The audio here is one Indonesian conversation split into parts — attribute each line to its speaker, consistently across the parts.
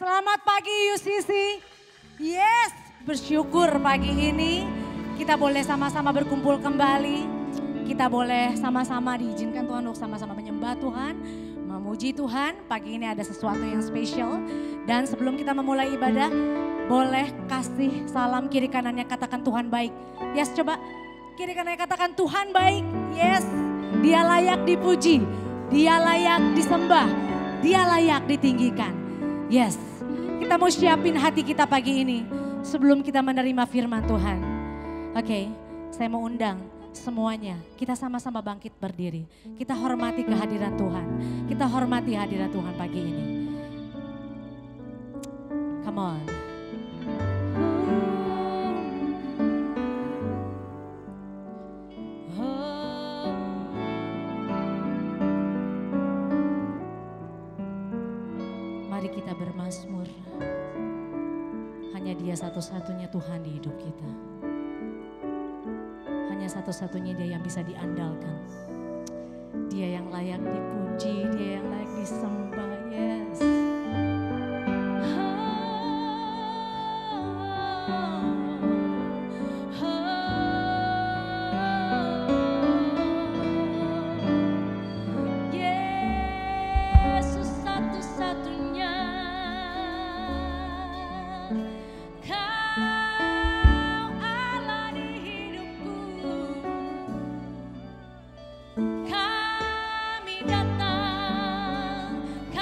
Speaker 1: Selamat pagi UCC. Yes, bersyukur pagi ini kita boleh sama-sama berkumpul kembali. Kita boleh sama-sama diizinkan Tuhan untuk sama-sama menyembah Tuhan, memuji Tuhan. Pagi ini ada sesuatu yang spesial. Dan sebelum kita memulai ibadah, boleh kasih salam kiri kanannya katakan Tuhan baik. Yes, coba kiri kanannya katakan Tuhan baik. Yes, Dia layak dipuji, Dia layak disembah, Dia layak ditinggikan. Yes, kita mau siapin hati kita pagi ini sebelum kita menerima firman Tuhan. Oke, saya mau undang semuanya, kita sama-sama bangkit berdiri. Kita hormati kehadiran Tuhan. Kita hormati hadirat Tuhan pagi ini. Come on. Mari kita bermazmur. Hanya Dia satu-satunya Tuhan di hidup kita. Hanya satu-satunya Dia yang bisa diandalkan. Dia yang layak dipuji, Dia yang layak disembah. Yes. Yesus satu-satunya. Kau Allah di hidupku. Kami datang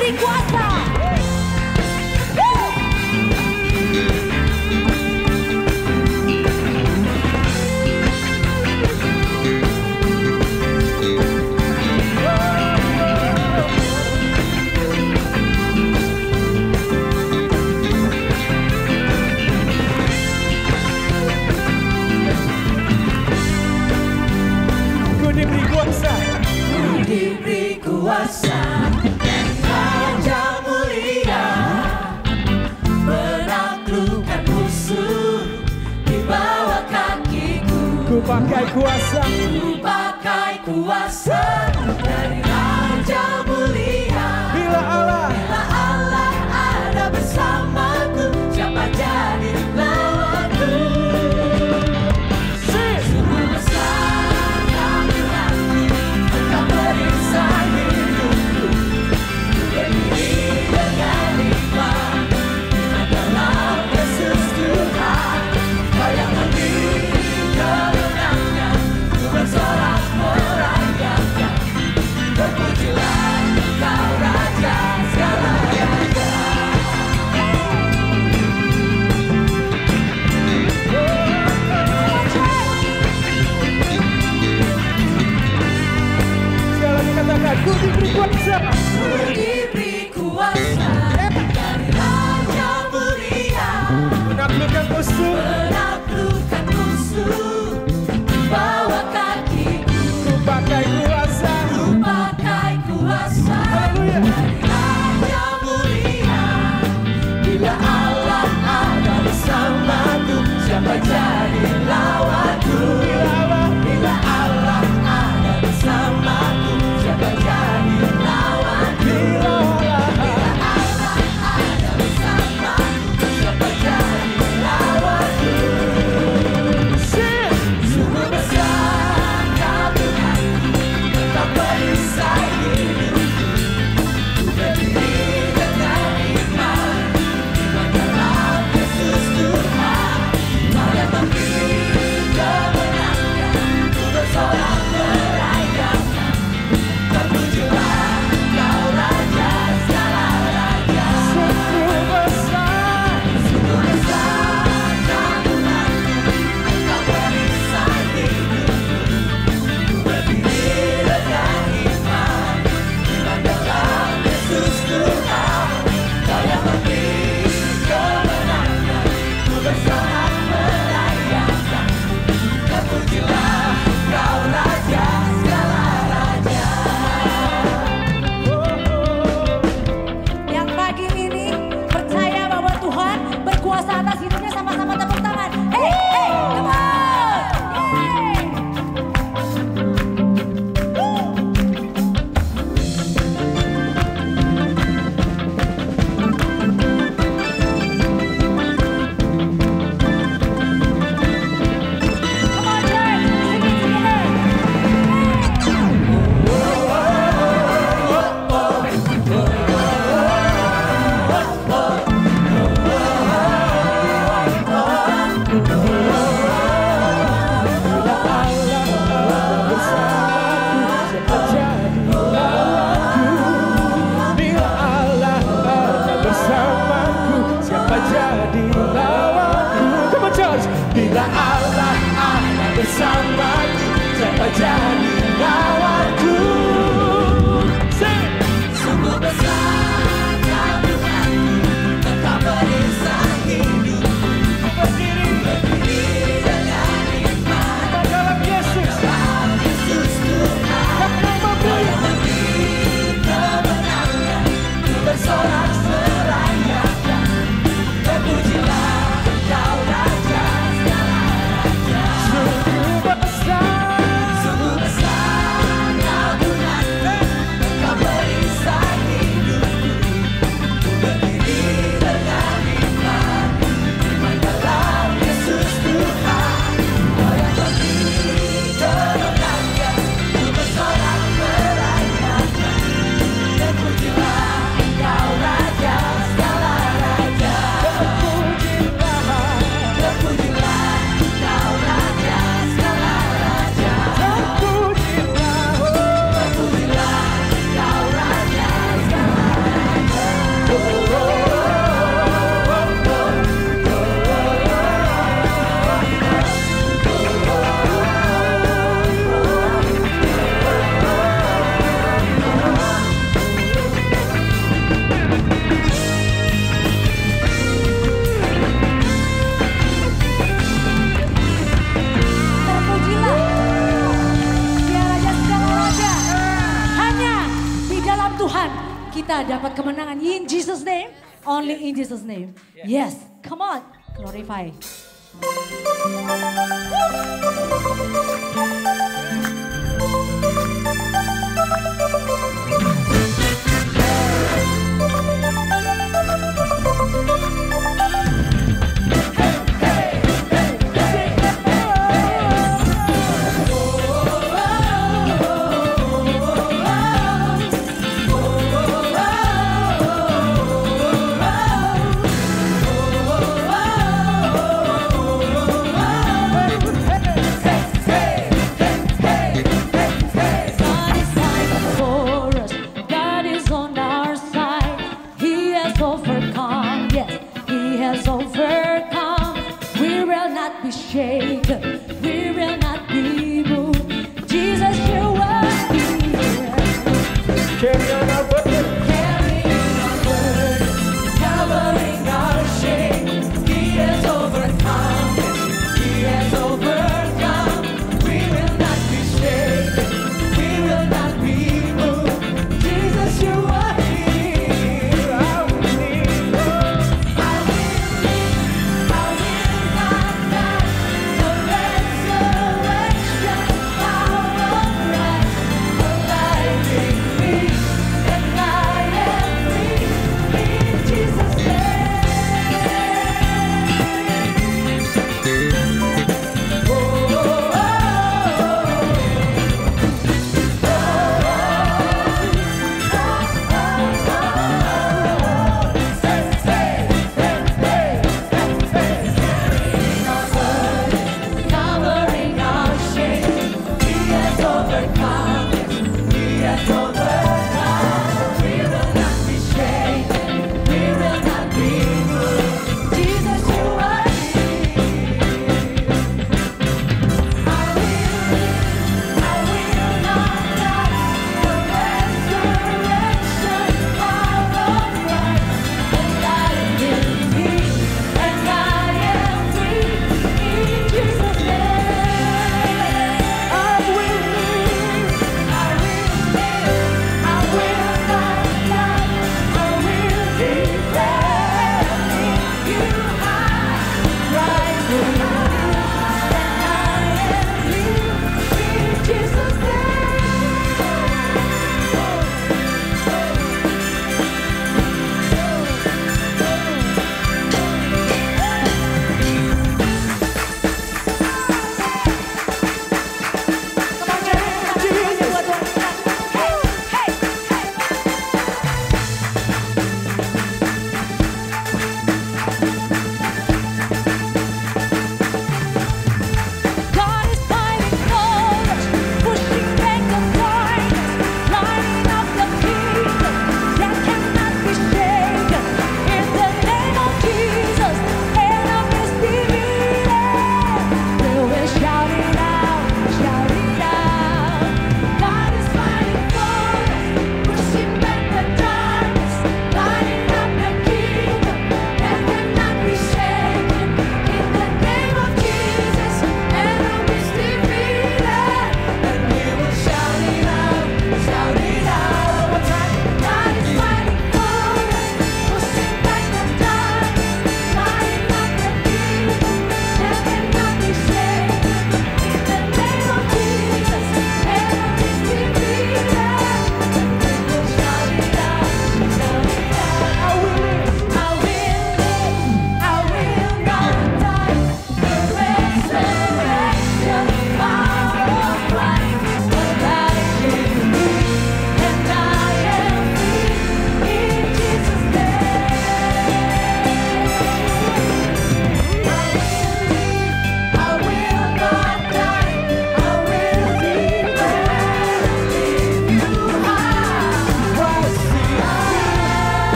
Speaker 1: diberi kuasa.
Speaker 2: Diberi kuasa dari Raja Mulia, menaklukkan musuh di bawah kakiku.
Speaker 3: Ku pakai kuasa,
Speaker 2: ku pakai kuasa dari Raja Mulia.
Speaker 3: Bila Allah
Speaker 2: ada bersamaku, siapa jadi lawanku? Semua masalah hidupku engkau periksa hidupku. Ku berdiri dengan iman dalam Yesus Tuhan. Kau yang memberi kemenangan, ku bersorak merayakan. Terpujilah Engkau Raja segala raja.
Speaker 3: sekali lagi katakan, ku diberi kuasa.
Speaker 2: Ku diberi kuasa dari Raja Mulia,
Speaker 3: Menaklukkan musuh,
Speaker 2: menaklukkan musuh di bawah kakiku.
Speaker 3: ku pakai kuasa.
Speaker 2: Ku pakai kuasa
Speaker 3: Haleluya.
Speaker 2: dari Raja Mulia. Bila Allah ada bersamaku, siapa jadi lawanku? Bila Allah ada bersamaku, siapa jadi lawanku?
Speaker 1: kita dapat kemenangan. In Jesus name, only in Jesus name. Yes, come on, glorify.
Speaker 2: Hey!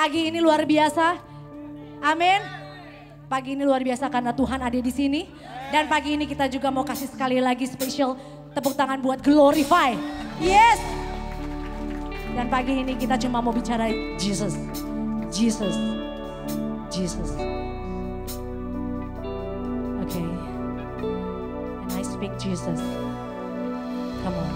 Speaker 1: pagi ini luar biasa. Amin. Pagi ini luar biasa karena Tuhan ada di sini. Dan pagi ini kita juga mau kasih sekali lagi special tepuk tangan buat Glorify. Yes. Dan pagi ini kita cuma mau bicara Jesus. Jesus. Jesus. Okay. And I speak Jesus. Come on.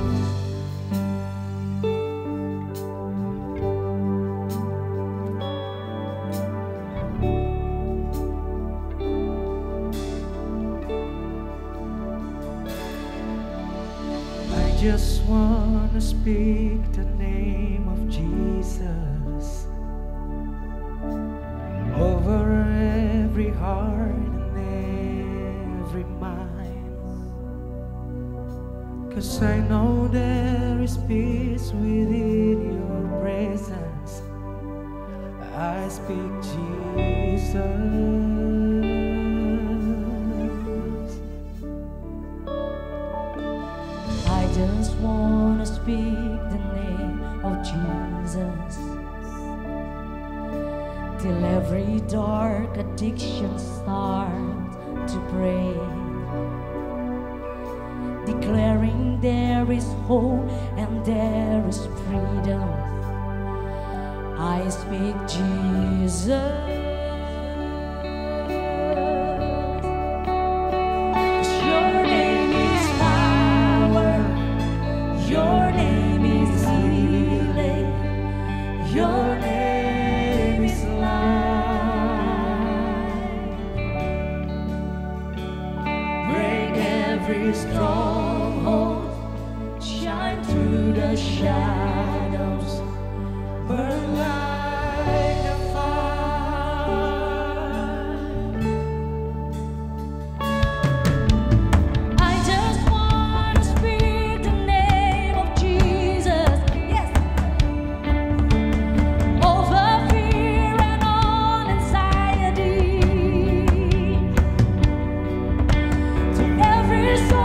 Speaker 3: Just wanna speak the name of Jesus over every heart and every mind, 'cause I know there is peace within your presence. I speak Jesus.
Speaker 1: I just wanna speak the name of Jesus till every dark addiction start to break, declaring there is hope and there is freedom. I speak Jesus.
Speaker 2: Stronghold, shine through the shadows, burn like a fire. I just want to speak the name of Jesus, yes, over fear and all anxiety, to every soul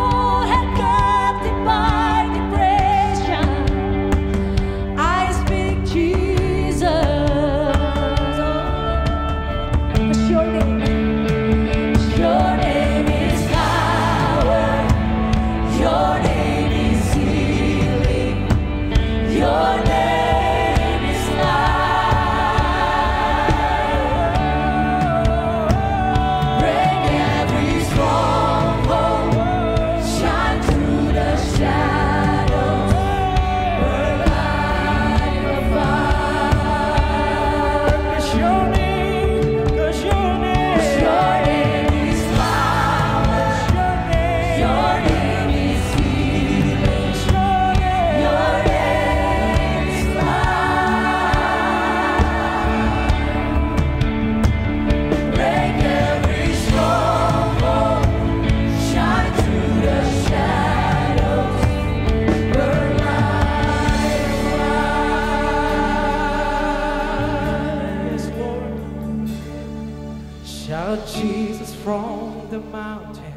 Speaker 3: Shout Jesus from the mountain,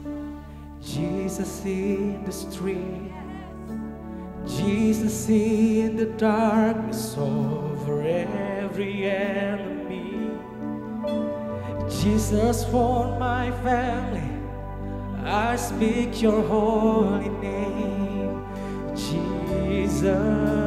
Speaker 3: Jesus in the street, Jesus in the darkness over every enemy, Jesus for my family. I speak your holy name, Jesus.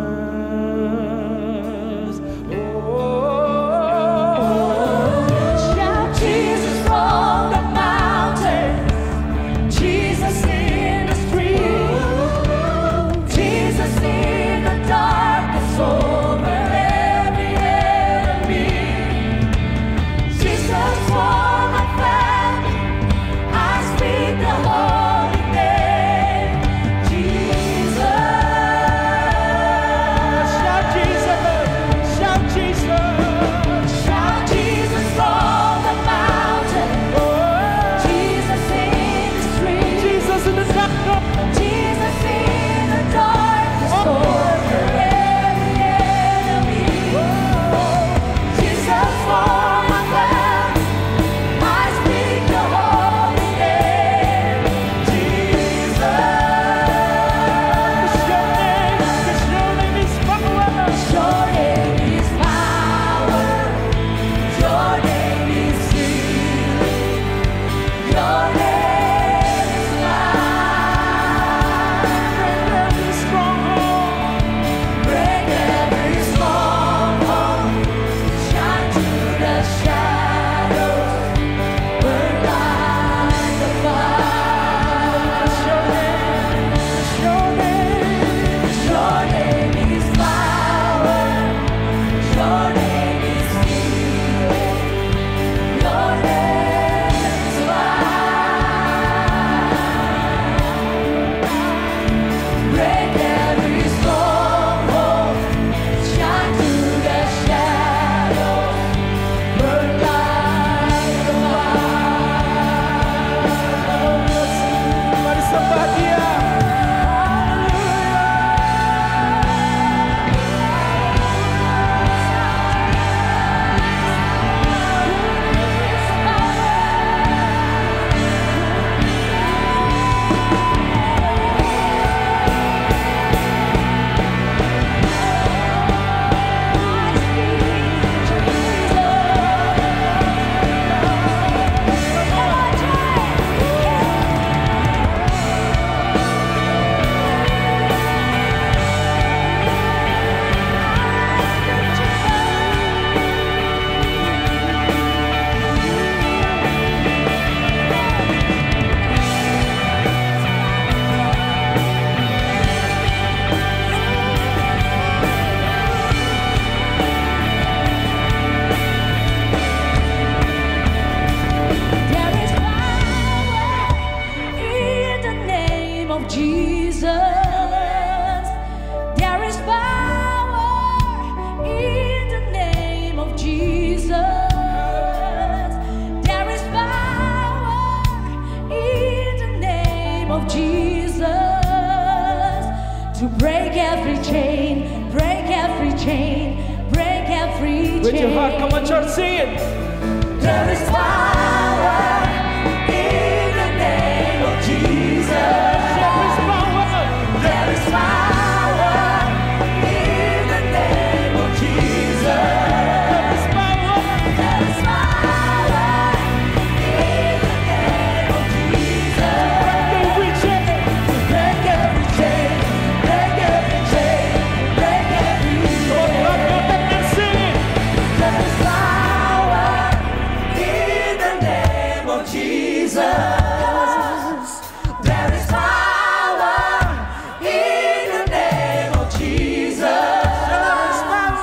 Speaker 2: to break every chain, break every chain, break every chain.
Speaker 3: With your heart, come on, church, sing it.
Speaker 2: There is power in the name of Jesus.
Speaker 3: There is power.
Speaker 2: There is power in the name of Jesus.
Speaker 3: There is power.
Speaker 2: There is power in the name of Jesus.
Speaker 3: Every chain.
Speaker 2: Break every chain, break every chain, break every
Speaker 3: Lord,
Speaker 2: chain.
Speaker 3: clap your hands and sing it.
Speaker 2: There is power in the name of Jesus. There is power in the name of Jesus. There is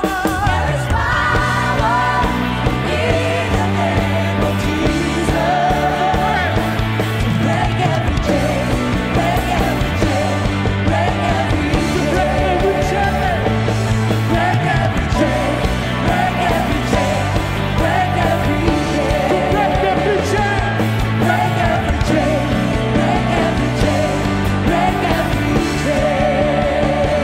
Speaker 2: power in the name of Jesus. Break every chain, break every chain, break every chain. Break every chain, break every chain, break every chain.
Speaker 3: Break every chain.
Speaker 2: Break every chain, break every chain, break every chain.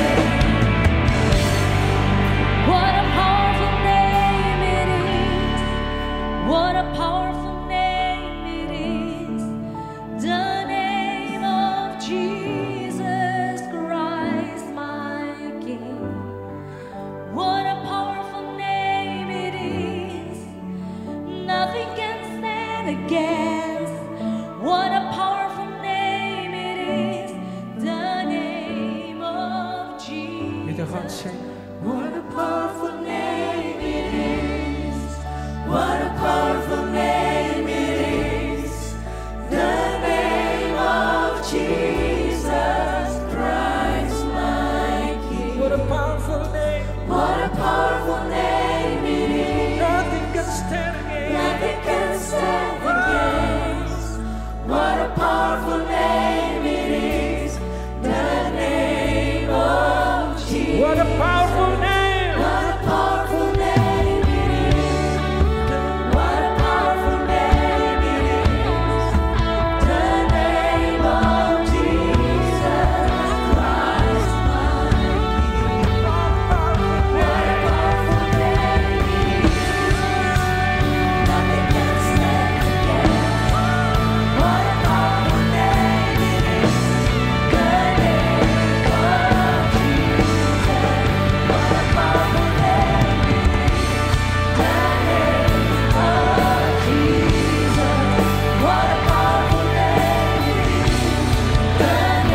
Speaker 2: What a powerful name it is. What a powerful name it is. The name of Jesus Christ, my King. What a powerful name it is. Nothing can stand against. What a powerful name it is. The name of Jesus.
Speaker 3: With your heart, sing.
Speaker 2: What a powerful name it is. What a powerful name it is. The name of Jesus Christ, my King.
Speaker 3: What a powerful name.
Speaker 2: What a powerful name it is.
Speaker 3: Nothing can stand against.
Speaker 2: Nothing can stand against. What a powerful name it is. The name of Jesus.
Speaker 3: What a powerful name.
Speaker 2: What a powerful name it is. What a powerful name it is. The name of Jesus Christ, my King. What a powerful name it is. Nothing can stand against. What a powerful name it is. The name of Jesus. What a powerful name it is. The name of Jesus. What a powerful name it is. The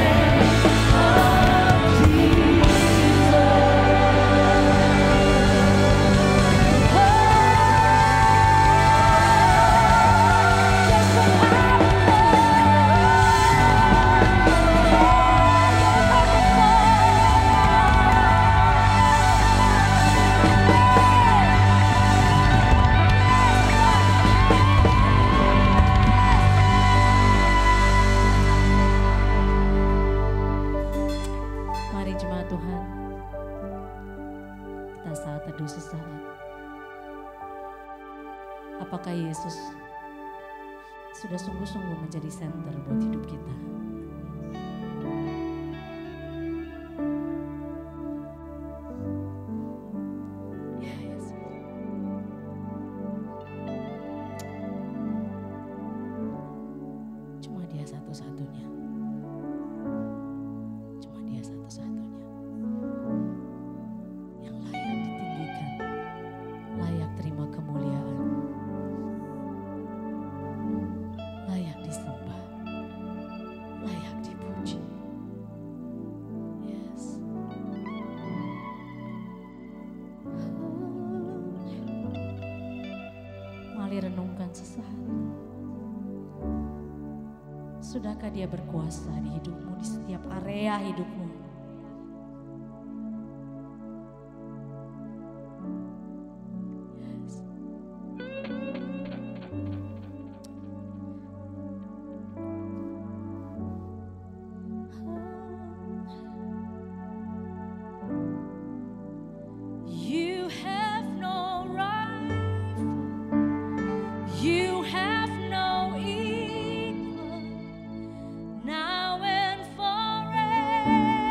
Speaker 1: Mari jemaat Tuhan, kita saat teduh sesaat. Apakah Yesus sudah sungguh-sungguh menjadi center buat hidup kita? Ya Yesus. Cuma Dia satu-satunya. Cuma Dia satu-satunya yang layak ditinggikan, layak terima kemuliaan, layak disembah, layak dipuji. Yes. Mari renungkan sesaat. Sudahkah Dia berkuasa di hidupmu, di setiap area hidupmu? Yes.
Speaker 2: You have no rival. You have no equal. Now and forever.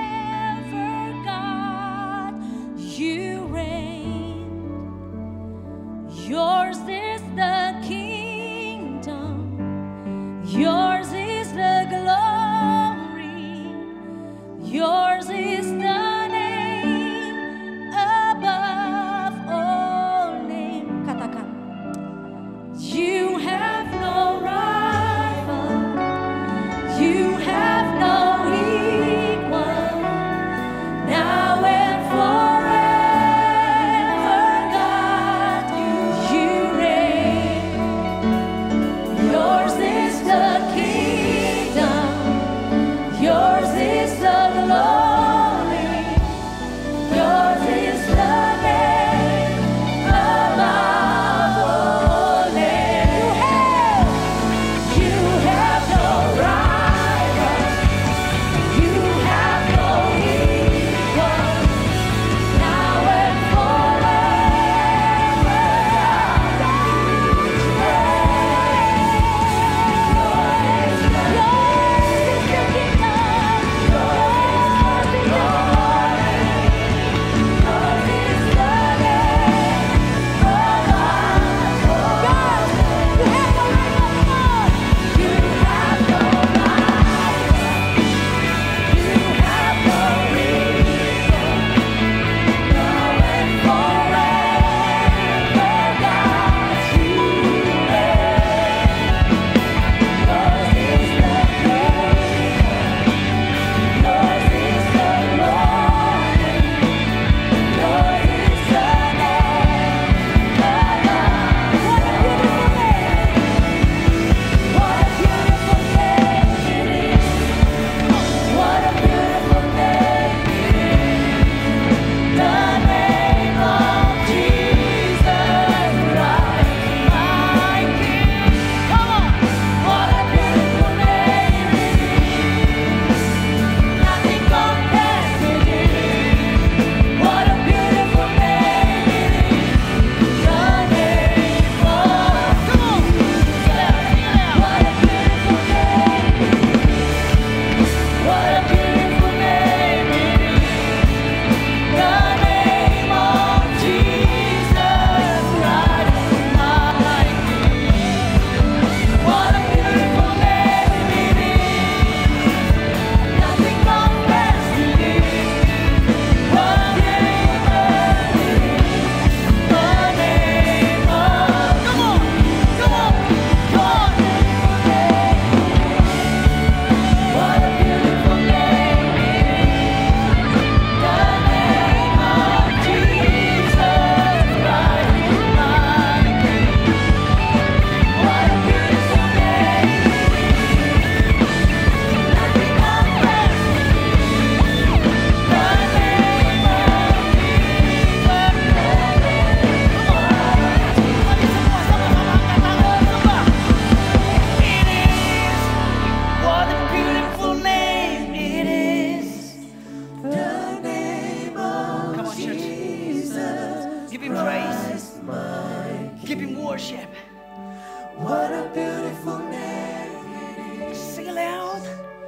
Speaker 4: him praise. Give him worship.
Speaker 3: What a beautiful name.
Speaker 4: Sing it loud.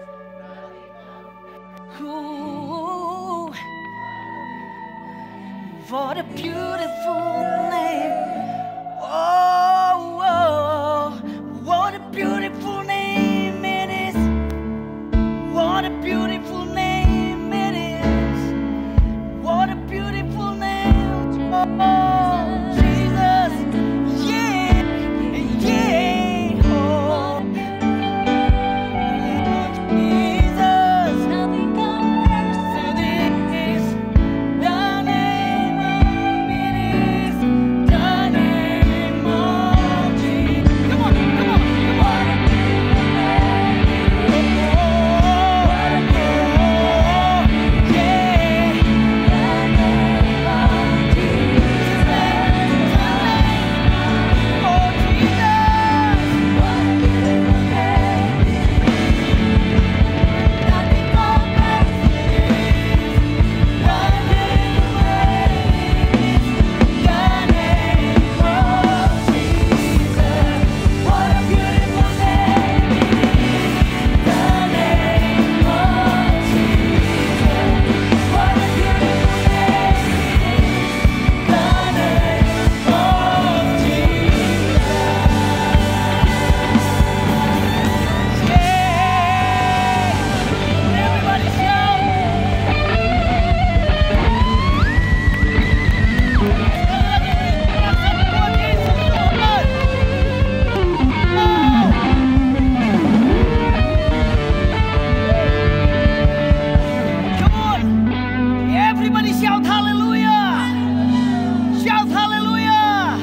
Speaker 4: Ooh, what a beautiful name. Oh, oh, what a beautiful name it is. What a beautiful name it is. What a beautiful name. Oh, Jesus. Yeah, yeah. Oh, Jesus.
Speaker 2: Nothing compares to
Speaker 4: To this, the name of it is. The name of Jesus. Come on, come on, come on. Everybody shout! Come on! Everybody shout hallelujah! Shout hallelujah!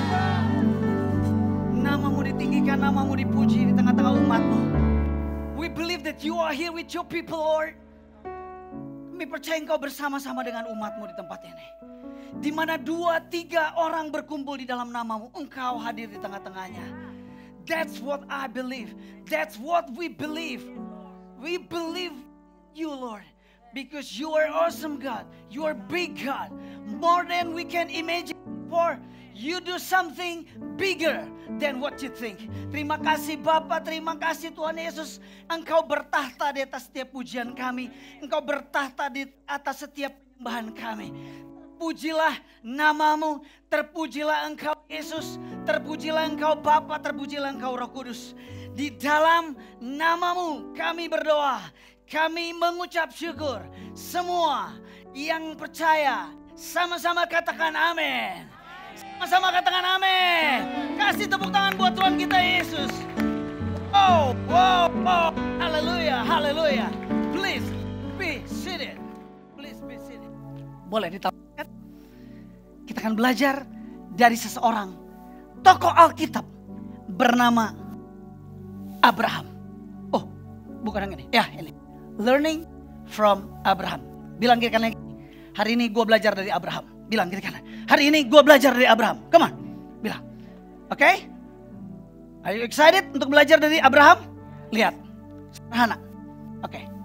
Speaker 4: Namamu ditinggikan, namamu dipuji di tengah-tengah umatmu. We believe that you are here with your people, Lord. Kami percaya engkau bersama-sama dengan umatmu di tempat ini. Di mana 2-3 orang berkumpul di dalam namamu, engkau hadir di tengah-tengahnya. That's what I believe. That's what we believe. We believe you, Lord. Because you are awesome God. You are big God. More than we can imagine. For you do something bigger than what you think. Terima kasih Bapa, terima kasih Tuhan Yesus. Engkau bertahta di atas setiap pujian kami. Engkau bertahta di atas setiap penyembahan kami. Pujilah namamu, terpujilah engkau Yesus, terpujilah engkau Bapa, terpujilah engkau Roh Kudus. Di dalam namamu kami berdoa, kami mengucap syukur. Semua yang percaya sama-sama katakan amin. Sama-sama katakan amin. Kasih tepuk tangan buat Tuhan kita Yesus. Oh, wow, wow, haleluya, haleluya. Please be seated. Please be seated. Boleh ditampilkan? Kita akan belajar dari seseorang tokoh Alkitab bernama Abraham. Oh, bukan yang ini. Ya, ini. Learning from Abraham. Bilang kiri kanan. Hari ini gue belajar dari Abraham. Bilang kiri kanan. Hari ini gue belajar dari Abraham. Come on. Bilang. Oke? Okay? Are you excited untuk belajar dari Abraham? Lihat. Sederhana. Oke. Okay.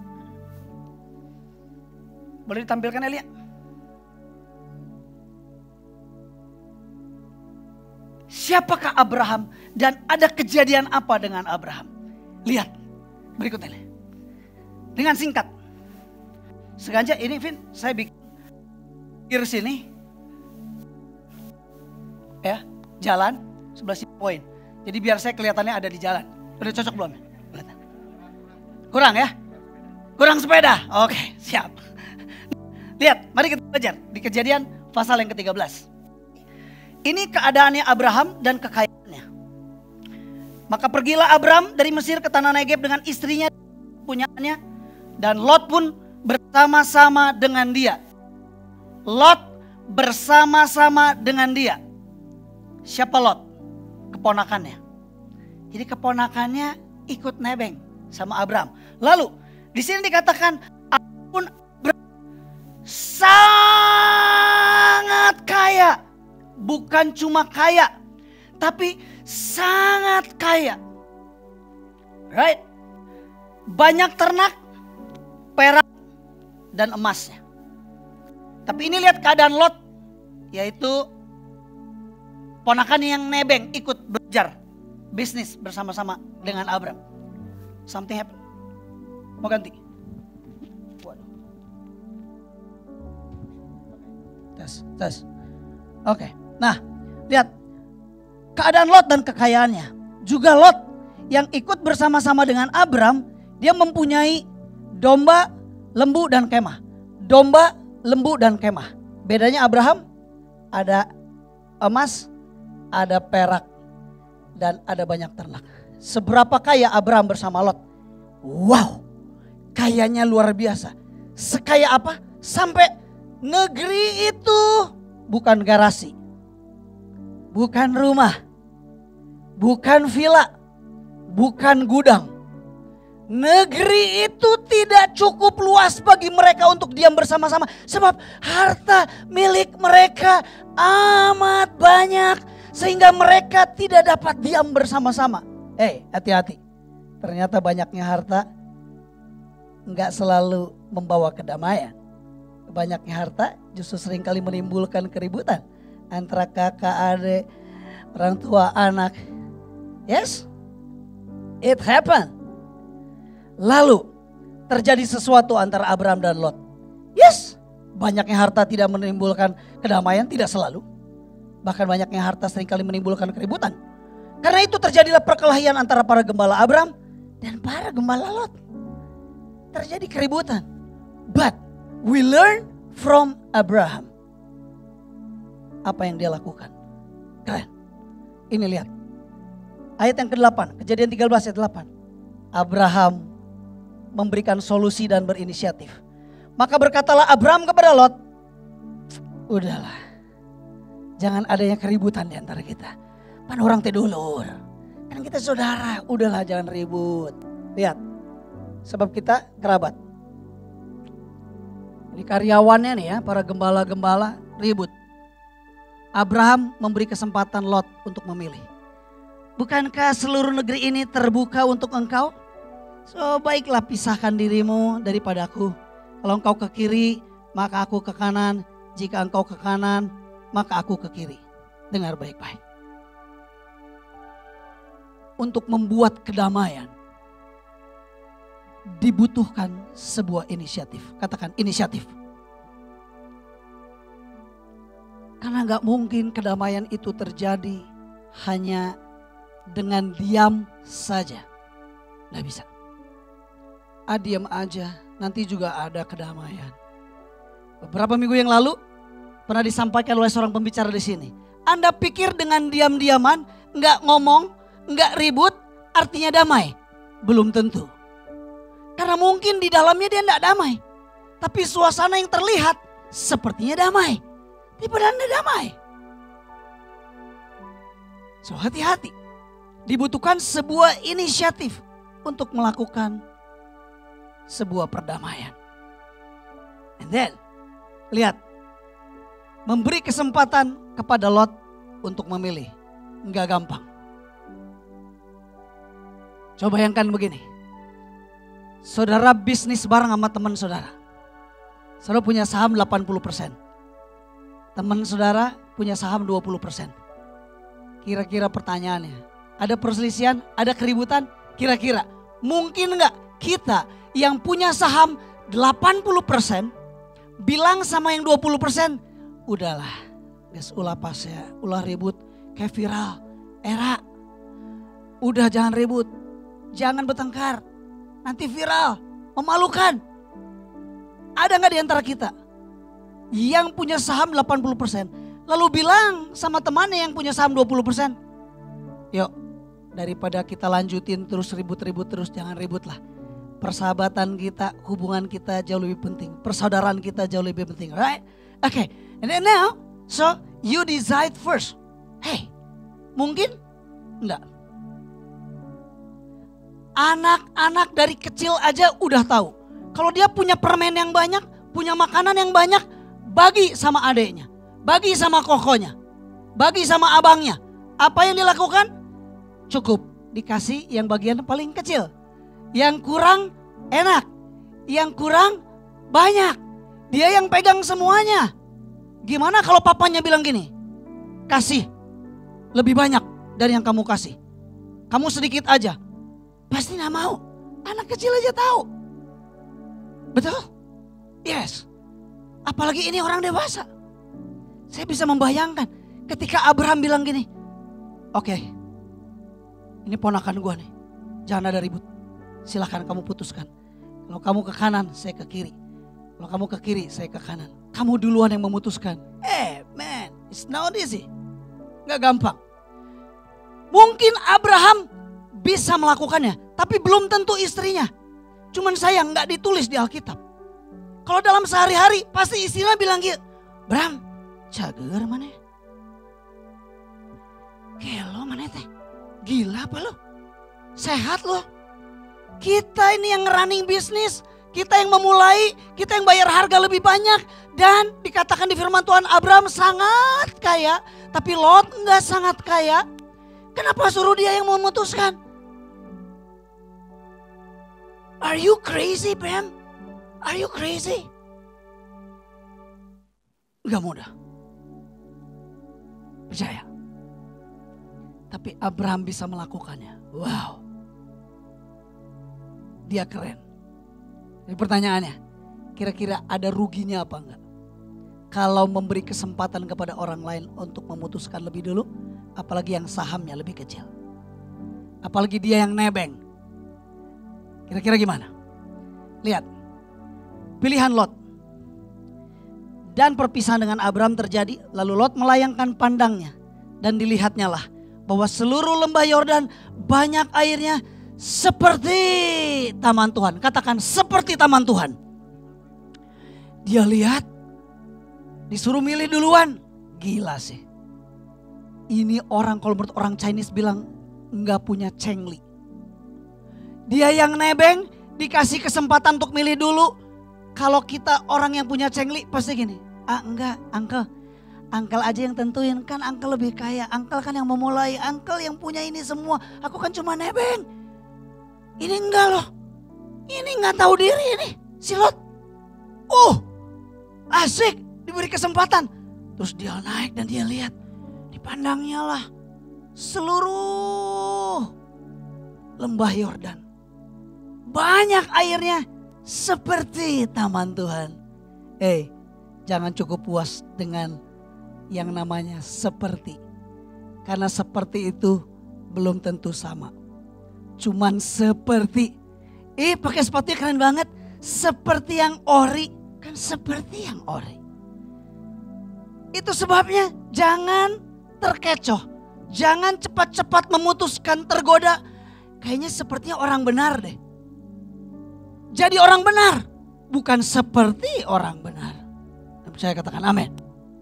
Speaker 4: Boleh ditampilkan Elia? Siapakah Abraham dan ada kejadian apa dengan Abraham? Lihat berikut ini. Dengan singkat. Sengaja ini Vin, saya bikin kiri sini. Ya, jalan sebelah sini poin. Jadi biar saya kelihatannya ada di jalan. Udah cocok belum? Kurang ya? Kurang sepeda? Oke, siap. Lihat, mari kita belajar di Kejadian pasal yang ke-13. Ini keadaannya Abraham dan kekayaannya. Maka pergilah Abraham dari Mesir ke tanah Negeb dengan istrinya, punyaannya, dan Lot pun bersama-sama dengan dia. Lot bersama-sama dengan dia. Siapa Lot? Keponakannya. Jadi keponakannya ikut nebeng sama Abraham. Lalu di sini dikatakan pun sangat kaya. Bukan cuma kaya, tapi sangat kaya. Right? Banyak ternak, perak, dan emasnya. Tapi ini lihat keadaan Lot, yaitu Ponakannya yang nebeng ikut belajar bisnis bersama-sama dengan Abram. Something happen. Mau ganti? Waduh. Tes. Oke. Nah, lihat. Keadaan Lot dan kekayaannya. Juga Lot yang ikut bersama-sama dengan Abram, dia mempunyai domba, lembu, dan kemah. Domba, lembu, dan kemah. Bedanya Abraham ada emas, ada perak, dan ada banyak ternak. Seberapa kaya Abraham bersama Lot? Wow, kayanya luar biasa. Sekaya apa? Sampai negeri itu bukan garasi, bukan rumah, bukan villa, bukan gudang. Negeri itu tidak cukup luas bagi mereka untuk diam bersama-sama. Sebab harta milik mereka amat banyak. Sehingga mereka tidak dapat diam bersama-sama. Hati-hati. Ternyata banyaknya harta enggak selalu membawa kedamaian. Banyaknya harta justru seringkali menimbulkan keributan. Antara kakak, adik, orang tua, anak. Yes, it happened. Lalu terjadi sesuatu antara Abraham dan Lot. Yes, banyaknya harta tidak menimbulkan kedamaian, tidak selalu. Bahkan banyaknya harta seringkali menimbulkan keributan. Karena itu terjadilah perkelahian antara para gembala Abraham dan para gembala Lot. Terjadi keributan. But we learn from Abraham. Apa yang dia lakukan? Keren. Ini lihat. Ayat yang ke-8, Kejadian 13 ayat 8. Abraham memberikan solusi dan berinisiatif. Maka berkatalah Abraham kepada Lot, udahlah, jangan adanya keributan di antara kita. Pan orang tedulur, kan kita saudara, udahlah jangan ribut. Lihat, sebab kita kerabat. Ini karyawannya nih ya, para gembala-gembala ribut. Abraham memberi kesempatan Lot untuk memilih. Bukankah seluruh negeri ini terbuka untuk engkau? So baiklah pisahkan dirimu daripada aku. Kalau engkau ke kiri maka aku ke kanan. Jika engkau ke kanan maka aku ke kiri. Dengar baik-baik. Untuk membuat kedamaian dibutuhkan sebuah inisiatif. Katakan inisiatif. Karena gak mungkin kedamaian itu terjadi hanya dengan diam saja. Gak bisa. Diam aja, nanti juga ada kedamaian. Beberapa minggu yang lalu pernah disampaikan oleh seorang pembicara di sini. Anda pikir dengan diam-diaman, nggak ngomong, nggak ribut, artinya damai? Belum tentu. Karena mungkin di dalamnya dia nggak damai, tapi suasana yang terlihat sepertinya damai. Tapi padahal nggak damai. So hati-hati. Dibutuhkan sebuah inisiatif untuk melakukan sebuah perdamaian. And then, lihat. Memberi kesempatan kepada Lot untuk memilih. Enggak gampang. Coba bayangkan begini. Saudara bisnis bareng sama teman saudara. Saudara punya saham 80%. Teman saudara punya saham 20%. Kira-kira pertanyaannya. Ada perselisihan? Ada keributan? Kira-kira mungkin enggak kita yang punya saham 80% bilang sama yang 20%, udahlah, guys, ulah pas ya, ulah ribut, kayak viral, era, udah jangan ribut, jangan bertengkar, nanti viral, memalukan. Ada nggak di antara kita yang punya saham 80%, lalu bilang sama temannya yang punya saham 20%, yuk, daripada kita lanjutin terus ribut-ribut terus, jangan ribut lah. Persahabatan kita, hubungan kita jauh lebih penting. Persaudaraan kita jauh lebih penting, right? Okay, and then now, so you decide first. Hey, mungkin enggak. Anak-anak dari kecil aja udah tahu. Kalau dia punya permen yang banyak, punya makanan yang banyak, bagi sama adeknya, bagi sama kokonya, bagi sama abangnya. Apa yang dilakukan? Cukup dikasih yang bagian paling kecil. Yang kurang enak, yang kurang banyak. Dia yang pegang semuanya. Gimana kalau papanya bilang gini, kasih. lebih banyak dari yang kamu kasih. Kamu sedikit aja. Pasti gak mau. Anak kecil aja tahu. Betul? Yes. Apalagi ini orang dewasa. Saya bisa membayangkan ketika Abraham bilang gini. Oke, ini ponakan gue nih. Jangan ada ribut. Silahkan kamu putuskan. Kalau kamu ke kanan, saya ke kiri. Kalau kamu ke kiri, saya ke kanan. Kamu duluan yang memutuskan. Man, it's not easy. Gak gampang. Mungkin Abraham bisa melakukannya, tapi belum tentu istrinya. Cuman sayang gak ditulis di Alkitab. Kalau dalam sehari-hari pasti istrinya bilang gitu. Bram, cager mana? Gelo mana teh? Gila apa lo? Sehat lo? Kita ini yang running bisnis, kita yang memulai, kita yang bayar harga lebih banyak. Dan dikatakan di firman Tuhan Abraham sangat kaya, tapi Lot enggak sangat kaya. Kenapa suruh dia yang memutuskan? Are you crazy, Bam? Are you crazy? Gak mudah. Percaya. Tapi Abraham bisa melakukannya. Wow. Dia keren. Jadi pertanyaannya, kira-kira ada ruginya apa enggak? Kalau memberi kesempatan kepada orang lain untuk memutuskan lebih dulu, apalagi yang sahamnya lebih kecil. Apalagi dia yang nebeng. Kira-kira gimana? Lihat. Pilihan Lot. Dan perpisahan dengan Abraham terjadi. Lalu Lot melayangkan pandangnya. Dan dilihatnya lah bahwa seluruh lembah Yordan banyak airnya seperti taman Tuhan. Katakan seperti taman Tuhan. Dia lihat. Disuruh milih duluan. Gila sih. Ini orang, kalau menurut orang Chinese bilang nggak punya cengli. Dia yang nebeng dikasih kesempatan untuk milih dulu. Kalau kita orang yang punya cengli pasti gini. Enggak, Uncle aja yang tentuin. Kan Uncle lebih kaya. Uncle kan yang memulai. Uncle yang punya ini semua. Aku kan cuma nebeng. Ini enggak loh. Ini nggak tahu diri ini. Si Lot. Asik. Diberi kesempatan. Terus dia naik dan dia lihat. Dipandangnya lah. Seluruh lembah Yordan. Banyak airnya. Seperti taman Tuhan. Jangan cukup puas dengan yang namanya seperti. Karena seperti itu belum tentu sama. Cuman seperti. Pakai sepatunya keren banget. Seperti yang ori. Kan seperti yang ori. Itu sebabnya jangan terkecoh. Jangan cepat-cepat memutuskan, tergoda. Kayaknya sepertinya orang benar deh. Jadi orang benar, bukan seperti orang benar. Dan saya katakan amin.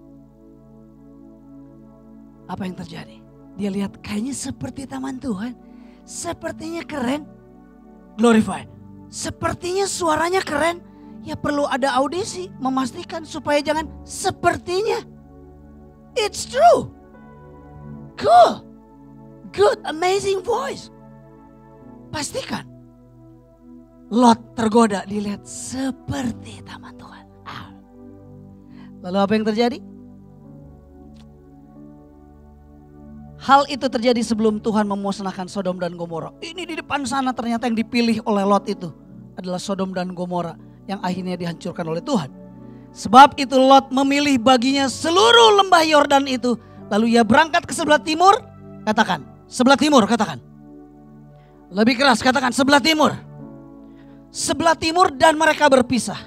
Speaker 4: Apa yang terjadi? Dia lihat kayaknya seperti taman Tuhan. Sepertinya keren. Glorify. Sepertinya suaranya keren. Ya perlu ada audisi memastikan supaya jangan sepertinya. It's true. Cool. Good, amazing voice. Pastikan. Lot tergoda, dilihat seperti taman Tuhan. Lalu apa yang terjadi? Hal itu terjadi sebelum Tuhan memusnahkan Sodom dan Gomora. Ini di depan sana ternyata yang dipilih oleh Lot itu adalah Sodom dan Gomora yang akhirnya dihancurkan oleh Tuhan. Sebab itu Lot memilih baginya seluruh lembah Yordan itu. Lalu ia berangkat ke sebelah timur. Katakan, sebelah timur katakan. Lebih keras katakan, sebelah timur. Sebelah timur dan mereka berpisah.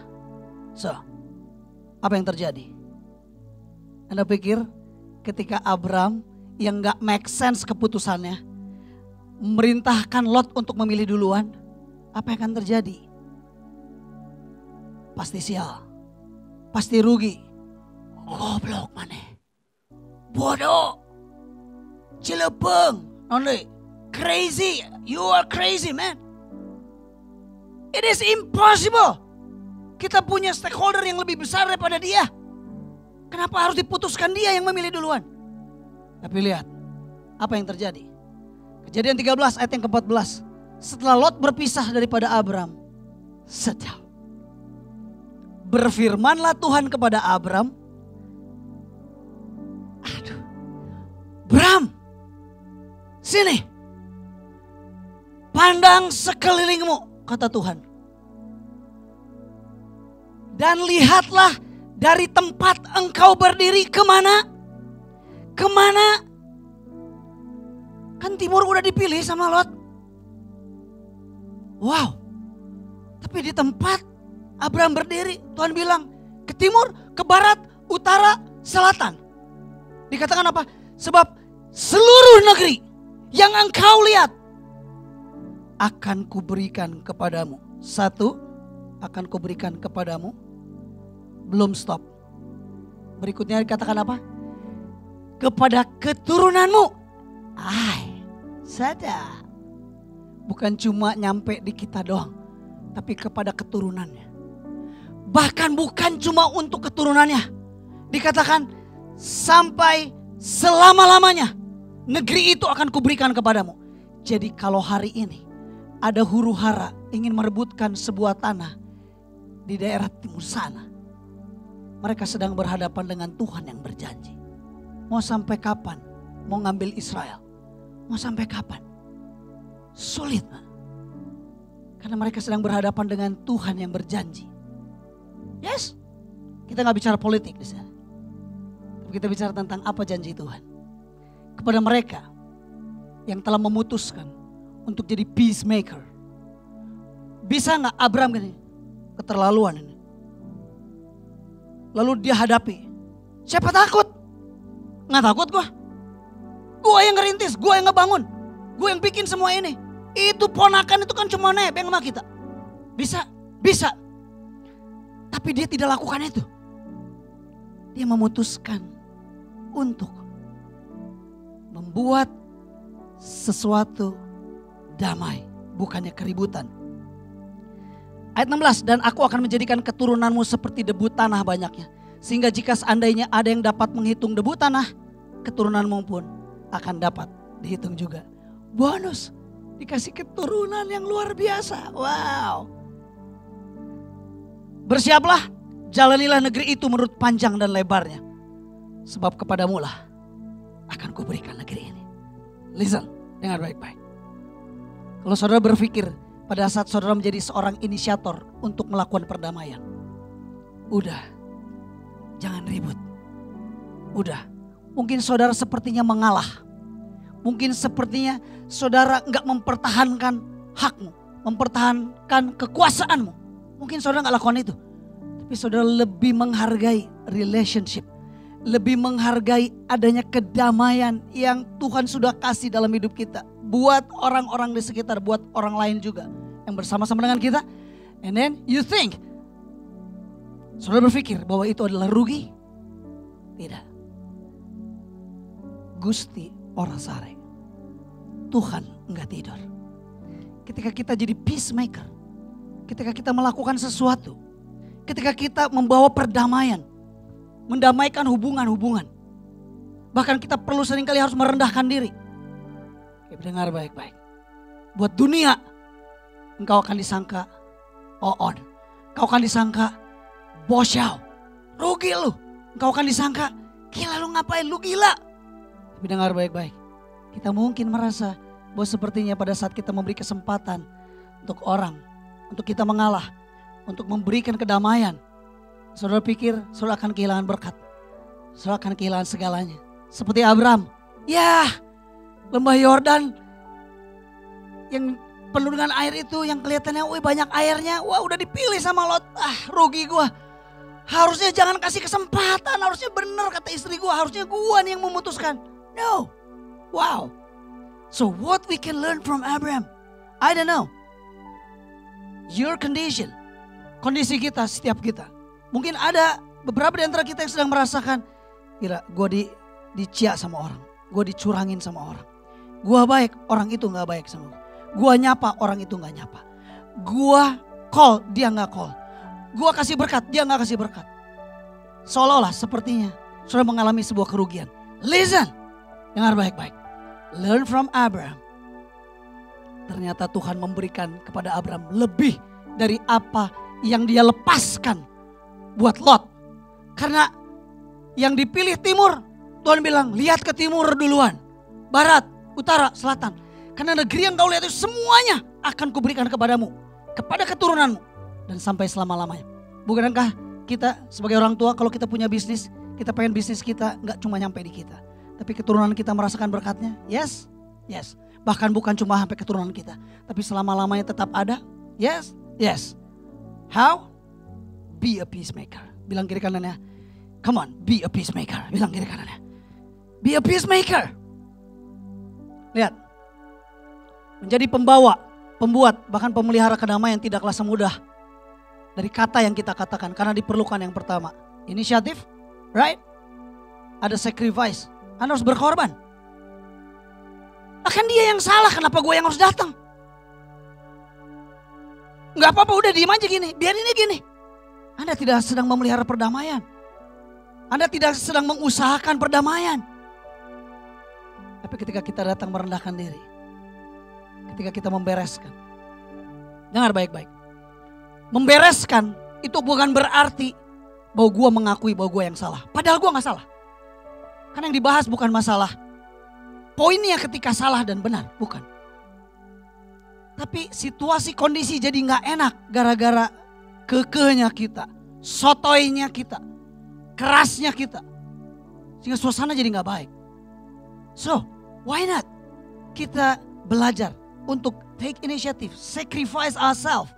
Speaker 4: Apa yang terjadi? Anda pikir ketika Abraham yang gak make sense keputusannya memerintahkan Lot untuk memilih duluan, apa yang akan terjadi? Pasti sial. Pasti rugi. Goblok mana? Bodoh. Cilepeng. Only crazy. You are crazy man. It is impossible. Kita punya stakeholder yang lebih besar daripada dia. Kenapa harus diputuskan dia yang memilih duluan? Tapi lihat apa yang terjadi. Kejadian 13 ayat yang ke-14. Setelah Lot berpisah daripada Abram. Berfirmanlah Tuhan kepada Abram. Bram, Sini. Pandang sekelilingmu, kata Tuhan. Dan lihatlah dari tempat engkau berdiri kemana? Kemana? Kan timur udah dipilih sama Lot. Wow. Tapi di tempat Abraham berdiri, Tuhan bilang ke timur, ke barat, utara, selatan. Dikatakan apa? Sebab seluruh negeri yang engkau lihat akan kuberikan kepadamu. Satu, akan kuberikan kepadamu. Belum stop. Berikutnya dikatakan apa? Kepada keturunanmu. Sadar. Bukan cuma nyampe di kita doang, tapi kepada keturunannya. Bahkan bukan cuma untuk keturunannya. Dikatakan sampai selama-lamanya negeri itu akan kuberikan kepadamu. Jadi kalau hari ini ada huru hara ingin merebutkan sebuah tanah di daerah timur sana, mereka sedang berhadapan dengan Tuhan yang berjanji. Mau sampai kapan? Mau ngambil Israel? Mau sampai kapan? Sulit. Karena mereka sedang berhadapan dengan Tuhan yang berjanji. Yes. Kita gak bicara politik di sana. Kita bicara tentang apa janji Tuhan. Kepada mereka yang telah memutuskan untuk jadi peacemaker. Bisa gak Abraham gini? Keterlaluan ini. Lalu dia hadapi. Siapa takut? Gak takut gua. Gua yang ngerintis, gua yang ngebangun. Gua yang bikin semua ini. Itu ponakan itu kan cuma nebeng sama kita. Bisa, bisa. Tapi dia tidak lakukan itu. Dia memutuskan untuk membuat sesuatu damai, bukannya keributan. Ayat 16, dan aku akan menjadikan keturunanmu seperti debu tanah banyaknya. Sehingga jika seandainya ada yang dapat menghitung debu tanah, keturunanmu pun akan dapat dihitung juga. Bonus, dikasih keturunan yang luar biasa. Wow. Bersiaplah, jalanilah negeri itu menurut panjang dan lebarnya. Sebab kepadamu lah akan kuberikan negeri ini. Listen, dengar baik-baik. Kalau saudara berpikir pada saat saudara menjadi seorang inisiator untuk melakukan perdamaian. Udah, jangan ribut. Udah, mungkin saudara sepertinya mengalah. Mungkin sepertinya saudara enggak mempertahankan hakmu. Mempertahankan kekuasaanmu. Mungkin saudara enggak lakukan itu. Tapi saudara lebih menghargai relationship. Lebih menghargai adanya kedamaian yang Tuhan sudah kasih dalam hidup kita. Buat orang-orang di sekitar, buat orang lain juga. Yang bersama-sama dengan kita. And then you think. Saudara berpikir bahwa itu adalah rugi? Tidak. Gusti ora sare. Tuhan enggak tidur. Ketika kita jadi peacemaker. Ketika kita melakukan sesuatu. Ketika kita membawa perdamaian. Mendamaikan hubungan-hubungan. Bahkan kita perlu seringkali harus merendahkan diri. Dengar baik-baik. Buat dunia. Engkau akan disangka oon. Engkau akan disangka bosyau. Rugi lu. Engkau akan disangka gila lu ngapain, lu gila. Tapi dengar baik-baik. Kita mungkin merasa bahwa sepertinya pada saat kita memberi kesempatan untuk orang. Untuk kita mengalah. Untuk memberikan kedamaian. Saudara pikir saudara akan kehilangan berkat. Saudara akan kehilangan segalanya. Seperti Abraham. Ya, lembah Yordan yang penuh dengan air itu yang kelihatannya banyak airnya. Wah, udah dipilih sama Lot. Rugi gua. Harusnya jangan kasih kesempatan. Harusnya benar kata istri gua. Harusnya gua nih yang memutuskan. No. Wow. So what we can learn from Abraham? I don't know. Your condition. Kondisi kita, setiap kita. Mungkin ada beberapa di antara kita yang sedang merasakan, gila, gue dicia sama orang, gue dicurangin sama orang, gue baik, orang itu nggak baik sama gue nyapa, orang itu nggak nyapa, gue call, dia nggak call, gue kasih berkat, dia nggak kasih berkat, seolah-olah sepertinya sudah mengalami sebuah kerugian. Listen, dengar baik-baik, learn from Abraham. Ternyata Tuhan memberikan kepada Abraham lebih dari apa yang dia lepaskan buat Lot. Karena yang dipilih timur, Tuhan bilang lihat ke timur duluan. Barat, utara, selatan. Karena negeri yang kau lihat itu semuanya akan kuberikan kepadamu, kepada keturunanmu, dan sampai selama-lamanya. Bukankah kita sebagai orang tua kalau kita punya bisnis, kita pengen bisnis kita gak cuma nyampe di kita, tapi keturunan kita merasakan berkatnya? Yes, yes. Bahkan bukan cuma sampai keturunan kita, tapi selama-lamanya tetap ada? Yes, yes. How? Be a peacemaker. Bilang kiri kanannya, come on, be a peacemaker. Bilang kiri kanannya, be a peacemaker. Lihat, menjadi pembawa, pembuat, bahkan pemelihara kedamaian tidaklah semudah dari kata yang kita katakan. Karena diperlukan yang pertama, inisiatif, right? Ada sacrifice, Anda harus berkorban. Akan dia yang salah, kenapa gue yang harus datang? Gak apa-apa, udah diem aja gini, biar ini gini. Anda tidak sedang memelihara perdamaian. Anda tidak sedang mengusahakan perdamaian. Tapi ketika kita datang merendahkan diri, ketika kita membereskan, dengar baik-baik. Membereskan itu bukan berarti bahwa gue mengakui bahwa gue yang salah. Padahal gue gak salah. Karena yang dibahas bukan masalah poinnya ketika salah dan benar, bukan. Tapi situasi kondisi jadi gak enak gara-gara kekehnya kita, sotoynya kita, kerasnya kita. Sehingga suasana jadi gak baik. So, why not? Kita belajar untuk take initiative, sacrifice ourselves.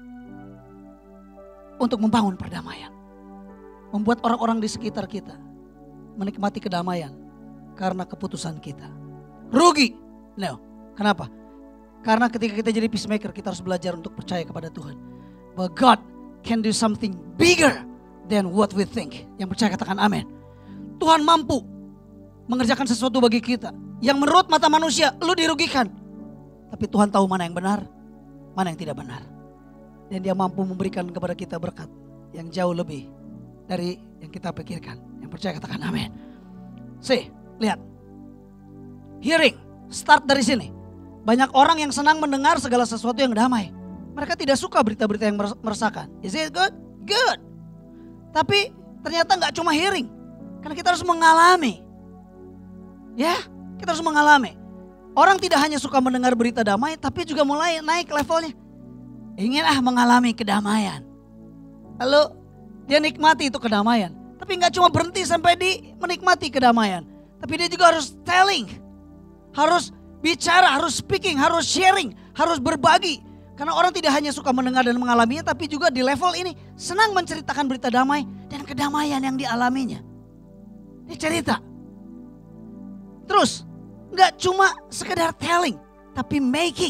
Speaker 4: Untuk membangun perdamaian. Membuat orang-orang di sekitar kita menikmati kedamaian karena keputusan kita. Rugi? No. Kenapa? Karena ketika kita jadi peacemaker, kita harus belajar untuk percaya kepada Tuhan. Bahwa God can do something bigger than what we think. Yang percaya katakan amin. Tuhan mampu mengerjakan sesuatu bagi kita yang menurut mata manusia lu dirugikan. Tapi Tuhan tahu mana yang benar, mana yang tidak benar. Dan dia mampu memberikan kepada kita berkat yang jauh lebih dari yang kita pikirkan. Yang percaya katakan amin. Lihat. Hearing, start dari sini. Banyak orang yang senang mendengar segala sesuatu yang damai. Mereka tidak suka berita-berita yang meresahkan. Is it good? Good. Tapi ternyata gak cuma hearing. Karena kita harus mengalami. Ya, kita harus mengalami. Orang tidak hanya suka mendengar berita damai, tapi juga mulai naik levelnya. Ingin mengalami kedamaian. Lalu dia nikmati itu kedamaian. Tapi gak cuma berhenti sampai di menikmati kedamaian. Tapi dia juga harus telling. Harus bicara, harus speaking, harus sharing, harus berbagi. Karena orang tidak hanya suka mendengar dan mengalaminya, tapi juga di level ini senang menceritakan berita damai dan kedamaian yang dialaminya. Dia cerita. Terus, gak cuma sekedar telling, tapi making.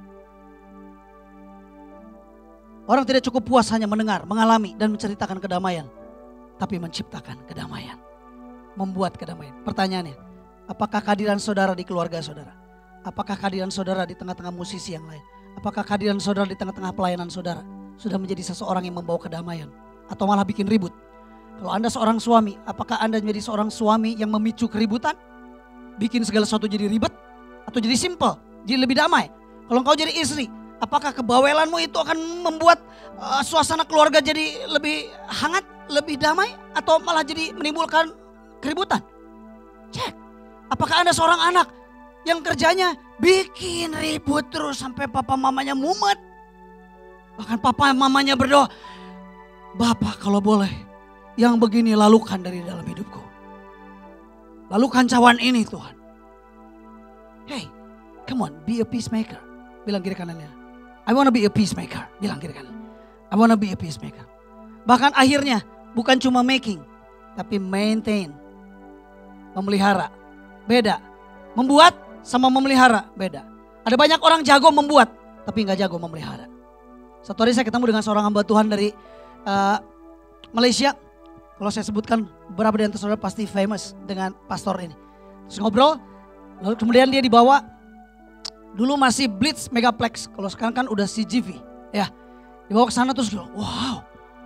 Speaker 4: Orang tidak cukup puas hanya mendengar, mengalami dan menceritakan kedamaian. Tapi menciptakan kedamaian. Membuat kedamaian. Pertanyaannya, apakah kehadiran saudara di keluarga saudara? Apakah kehadiran saudara di tengah-tengah musisi yang lain? Apakah kehadiran saudara di tengah-tengah pelayanan saudara sudah menjadi seseorang yang membawa kedamaian? Atau malah bikin ribut? Kalau Anda seorang suami, apakah Anda menjadi seorang suami yang memicu keributan? Bikin segala sesuatu jadi ribet? Atau jadi simple? Jadi lebih damai? Kalau engkau jadi istri, apakah kebawelanmu itu akan membuat suasana keluarga jadi lebih hangat, lebih damai? Atau malah jadi menimbulkan keributan? Cek. Apakah Anda seorang anak yang kerjanya bikin ribut terus sampai papa mamanya mumet? Bahkan papa mamanya berdoa, Bapak kalau boleh yang begini lalukan dari dalam hidupku. Lalukan cawan ini Tuhan. Hey, come on, be a peacemaker. Bilang kiri kanannya, I wanna be a peacemaker. Bilang kiri kanan, I wanna be a peacemaker. Bahkan akhirnya bukan cuma making, tapi maintain. Memelihara, beda. Membuat sama memelihara, beda. Ada banyak orang jago membuat, tapi gak jago memelihara. Satu hari saya ketemu dengan seorang hamba Tuhan dari Malaysia. Kalau saya sebutkan beberapa di antara saudara pasti famous dengan pastor ini. Terus ngobrol, lalu kemudian dia dibawa, dulu masih Blitz Megaplex, kalau sekarang kan udah CGV. Ya, dibawa ke sana terus wow,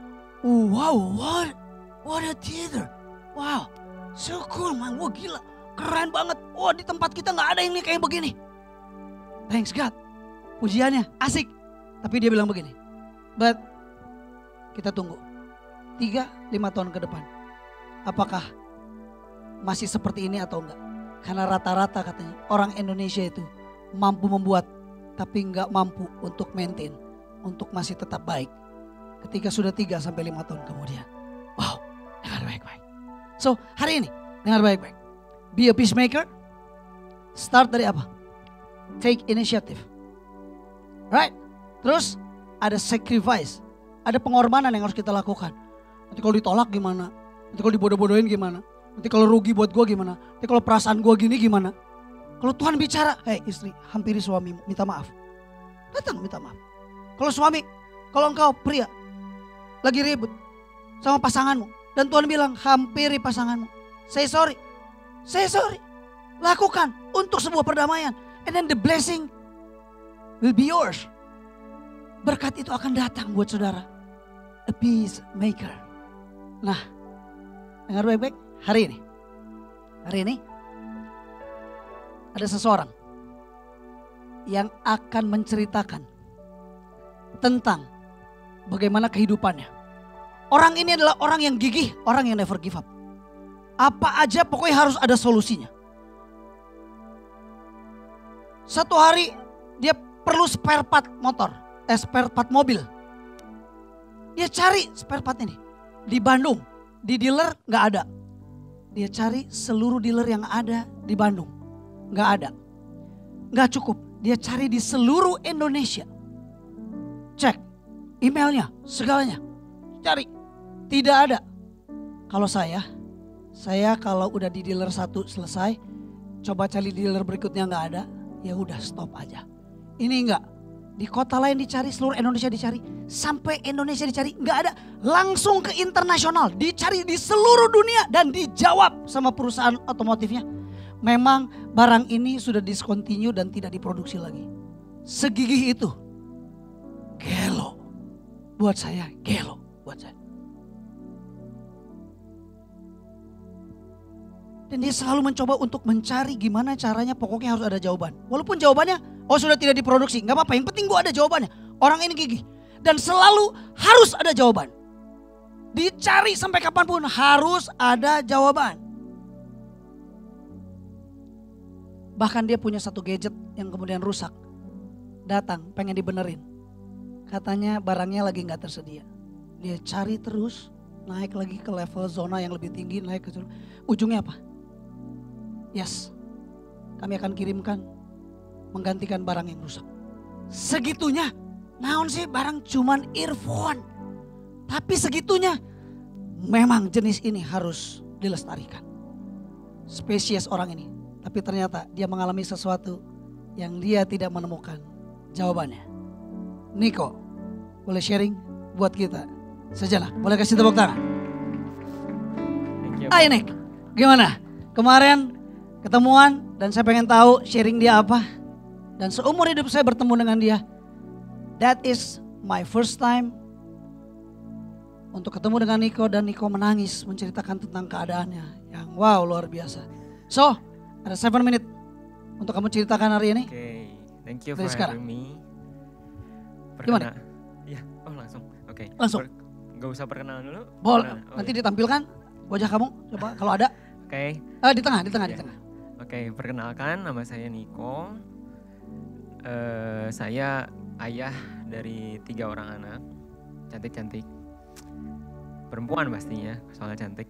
Speaker 4: what a theater, wow, so cool man, wah gila, keren banget, wah di tempat kita nggak ada yang kayak begini. Thanks God, pujiannya asik, tapi dia bilang begini, but kita tunggu 3-5 tahun ke depan, apakah masih seperti ini atau enggak?
Speaker 5: Karena rata-rata katanya orang Indonesia itu mampu membuat tapi nggak mampu untuk maintain, untuk masih tetap baik. Ketika sudah 3 sampai 5 tahun kemudian. Wow, dengar baik-baik. So hari ini dengar baik-baik. Be a peacemaker. Start dari apa? Take initiative. Right? Terus ada sacrifice. Ada pengorbanan yang harus kita lakukan. Nanti kalau ditolak gimana? Nanti kalau dibodoh-bodohin gimana? Nanti kalau rugi buat gue gimana? Nanti kalau perasaan gue gini gimana? Kalau Tuhan bicara, hei istri, hampiri suamimu, minta maaf. Datang minta maaf. Kalau suami, kalau engkau pria, lagi ribut sama pasanganmu. Dan Tuhan bilang, hampiri pasanganmu. Say sorry. Say sorry. Lakukan untuk sebuah perdamaian. And then the blessing will be yours. Berkat itu akan datang buat saudara. A peacemaker. Nah, dengar baik-baik hari ini. Hari ini ada seseorang yang akan menceritakan tentang bagaimana kehidupannya. Orang ini adalah orang yang gigih, orang yang never give up. Apa aja pokoknya harus ada solusinya. Satu hari dia perlu spare part motor, spare part mobil. Dia cari spare part ini di Bandung, di dealer nggak ada. Dia cari seluruh dealer yang ada di Bandung, nggak ada, nggak cukup. Dia cari di seluruh Indonesia, cek emailnya, segalanya, cari, tidak ada. Kalau saya kalau udah di dealer satu selesai, coba cari dealer berikutnya nggak ada. Ya udah stop aja. Ini enggak. Di kota lain dicari, seluruh Indonesia dicari. Sampai Indonesia dicari, enggak ada. Langsung ke internasional, dicari di seluruh dunia. Dan dijawab sama perusahaan otomotifnya. Memang barang ini sudah discontinue dan tidak diproduksi lagi. Segigih itu. Gelo. Buat saya, gelo. Buat saya. Dan dia selalu mencoba untuk mencari gimana caranya, pokoknya harus ada jawaban. Walaupun jawabannya, oh sudah tidak diproduksi, gak apa-apa, yang penting gue ada jawabannya. Orang ini gigih. Dan selalu harus ada jawaban. Dicari sampai kapanpun harus ada jawaban. Bahkan dia punya satu gadget yang kemudian rusak. Datang, pengen dibenerin. Katanya barangnya lagi gak tersedia. Dia cari terus, naik lagi ke level zona yang lebih tinggi, naik ke zona. Ujungnya apa? Yes, kami akan kirimkan menggantikan barang yang rusak. Segitunya, naon sih barang cuman earphone. Tapi segitunya, memang jenis ini harus dilestarikan. Spesies orang ini. Tapi ternyata dia mengalami sesuatu yang dia tidak menemukan jawabannya. Niko, boleh sharing buat kita sejenak? Boleh kasih tepuk tangan? Ayo Nik, gimana? Kemarin ketemuan dan saya pengen tahu sharing dia apa. Dan seumur hidup saya bertemu dengan dia. That is my first time untuk ketemu dengan Niko. Dan Niko menangis menceritakan tentang keadaannya yang wow luar biasa. So ada 7 menit untuk kamu ceritakan hari ini.
Speaker 6: Okay, thank you
Speaker 5: Dari
Speaker 6: for
Speaker 5: sekarang.
Speaker 6: having me.
Speaker 5: Gimana?
Speaker 6: Iya, oh langsung. Oke.
Speaker 5: Langsung.
Speaker 6: Gak usah perkenalan dulu.
Speaker 5: Boleh,
Speaker 6: Perkenalan.
Speaker 5: nanti ditampilkan wajah kamu coba kalau ada.
Speaker 6: Oke.
Speaker 5: Di tengah.
Speaker 6: Iya. Oke, perkenalkan nama saya Niko. Saya ayah dari 3 orang anak. Cantik-cantik. Perempuan pastinya, soalnya cantik.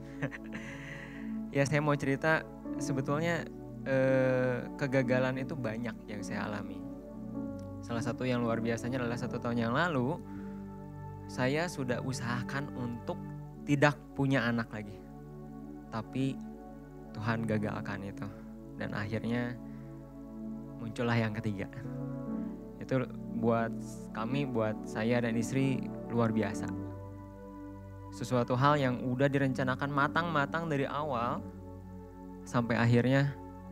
Speaker 6: Ya saya mau cerita sebetulnya kegagalan itu banyak yang saya alami. Salah satu yang luar biasanya adalah 1 tahun yang lalu saya sudah usahakan untuk tidak punya anak lagi. Tapi Tuhan gagalkan itu. Dan akhirnya muncullah yang ketiga. Itu buat kami, buat saya dan istri luar biasa. Sesuatu hal yang udah direncanakan matang-matang dari awal sampai akhirnya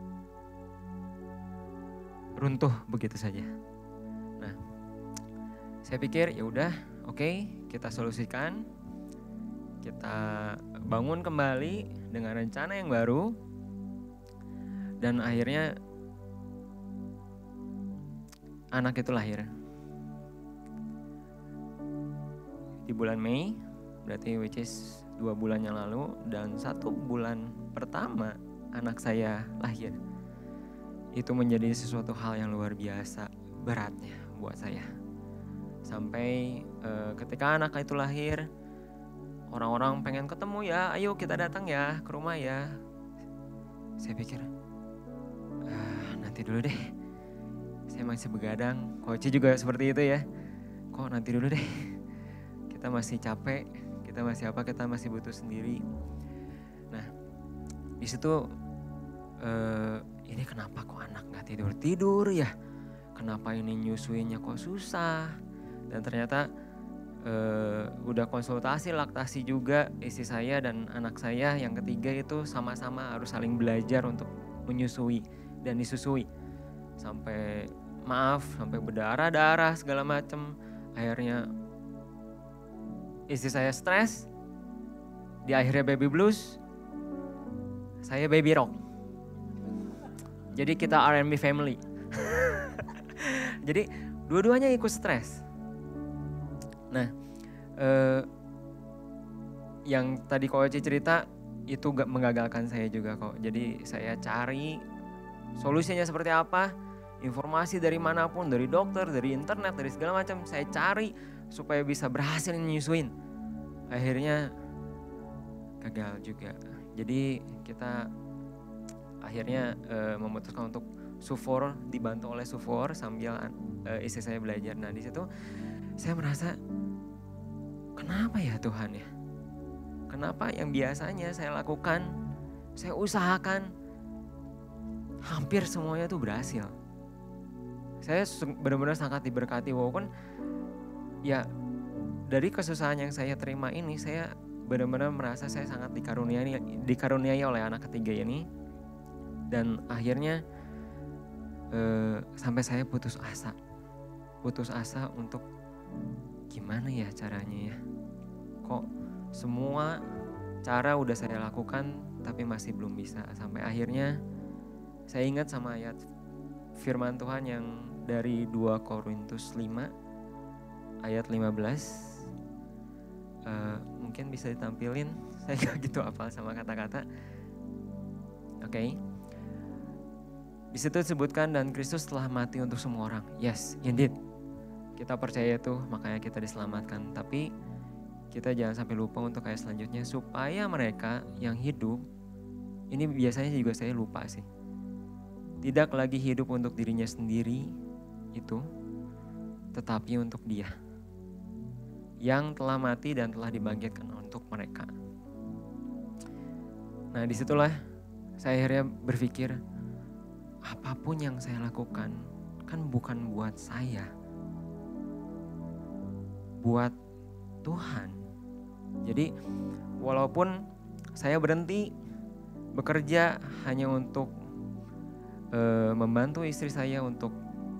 Speaker 6: runtuh begitu saja. Nah, saya pikir ya udah, oke, kita solusikan. Kita bangun kembali dengan rencana yang baru. Dan akhirnya anak itu lahir. Di bulan Mei, berarti which is 2 bulan yang lalu. Dan 1 bulan pertama anak saya lahir, itu menjadi sesuatu hal yang luar biasa beratnya buat saya. Sampai ketika anak itu lahir, orang-orang pengen ketemu ya, ayo kita datang ya ke rumah ya. Saya pikir, nanti dulu deh. Saya masih begadang, Coach juga seperti itu ya. Kok nanti dulu deh, kita masih capek, kita masih apa, kita masih butuh sendiri. Nah, di situ ini kenapa kok anak gak tidur-tidur ya? Kenapa ini nyusuinnya kok susah? Dan ternyata udah konsultasi laktasi juga istri saya dan anak saya yang ketiga itu sama-sama harus saling belajar untuk menyusui dan disusui. Sampai berdarah-darah segala macem. Akhirnya istri saya stres, di akhirnya baby blues, saya baby rock. Jadi kita R&B family. Jadi dua-duanya ikut stres. Nah, yang tadi Coach cerita itu gak menggagalkan saya juga kok. Jadi saya cari solusinya seperti apa, informasi dari manapun, dari dokter, dari internet, dari segala macam. Saya cari supaya bisa berhasil nyusuin. Akhirnya gagal juga. Jadi kita akhirnya memutuskan untuk sufor, dibantu oleh sufor sambil istri saya belajar. Nah di situ saya merasa, kenapa ya Tuhan ya? Kenapa yang biasanya saya lakukan, saya usahakan, hampir semuanya tuh berhasil. Saya benar-benar sangat diberkati, walaupun ya dari kesusahan yang saya terima ini, saya benar-benar merasa saya sangat dikaruniai oleh anak ketiga ini. Dan akhirnya sampai saya putus asa untuk gimana ya caranya ya. Kok semua cara udah saya lakukan tapi masih belum bisa. Sampai akhirnya saya ingat sama ayat firman Tuhan yang dari 2 Korintus 5 ayat 15. Mungkin bisa ditampilin, saya gak gitu hafal sama kata-kata. Oke. Di situ disebutkan dan Kristus telah mati untuk semua orang. Yes, indeed. Kita percaya itu, makanya kita diselamatkan. Tapi kita jangan sampai lupa untuk ayat selanjutnya, supaya mereka yang hidup, ini biasanya juga saya lupa sih, tidak lagi hidup untuk dirinya sendiri itu, tetapi untuk Dia yang telah mati dan telah dibangkitkan untuk mereka. Nah disitulah saya akhirnya berpikir, apapun yang saya lakukan kan bukan buat saya, buat Tuhan. Jadi walaupun saya berhenti bekerja hanya untuk membantu istri saya untuk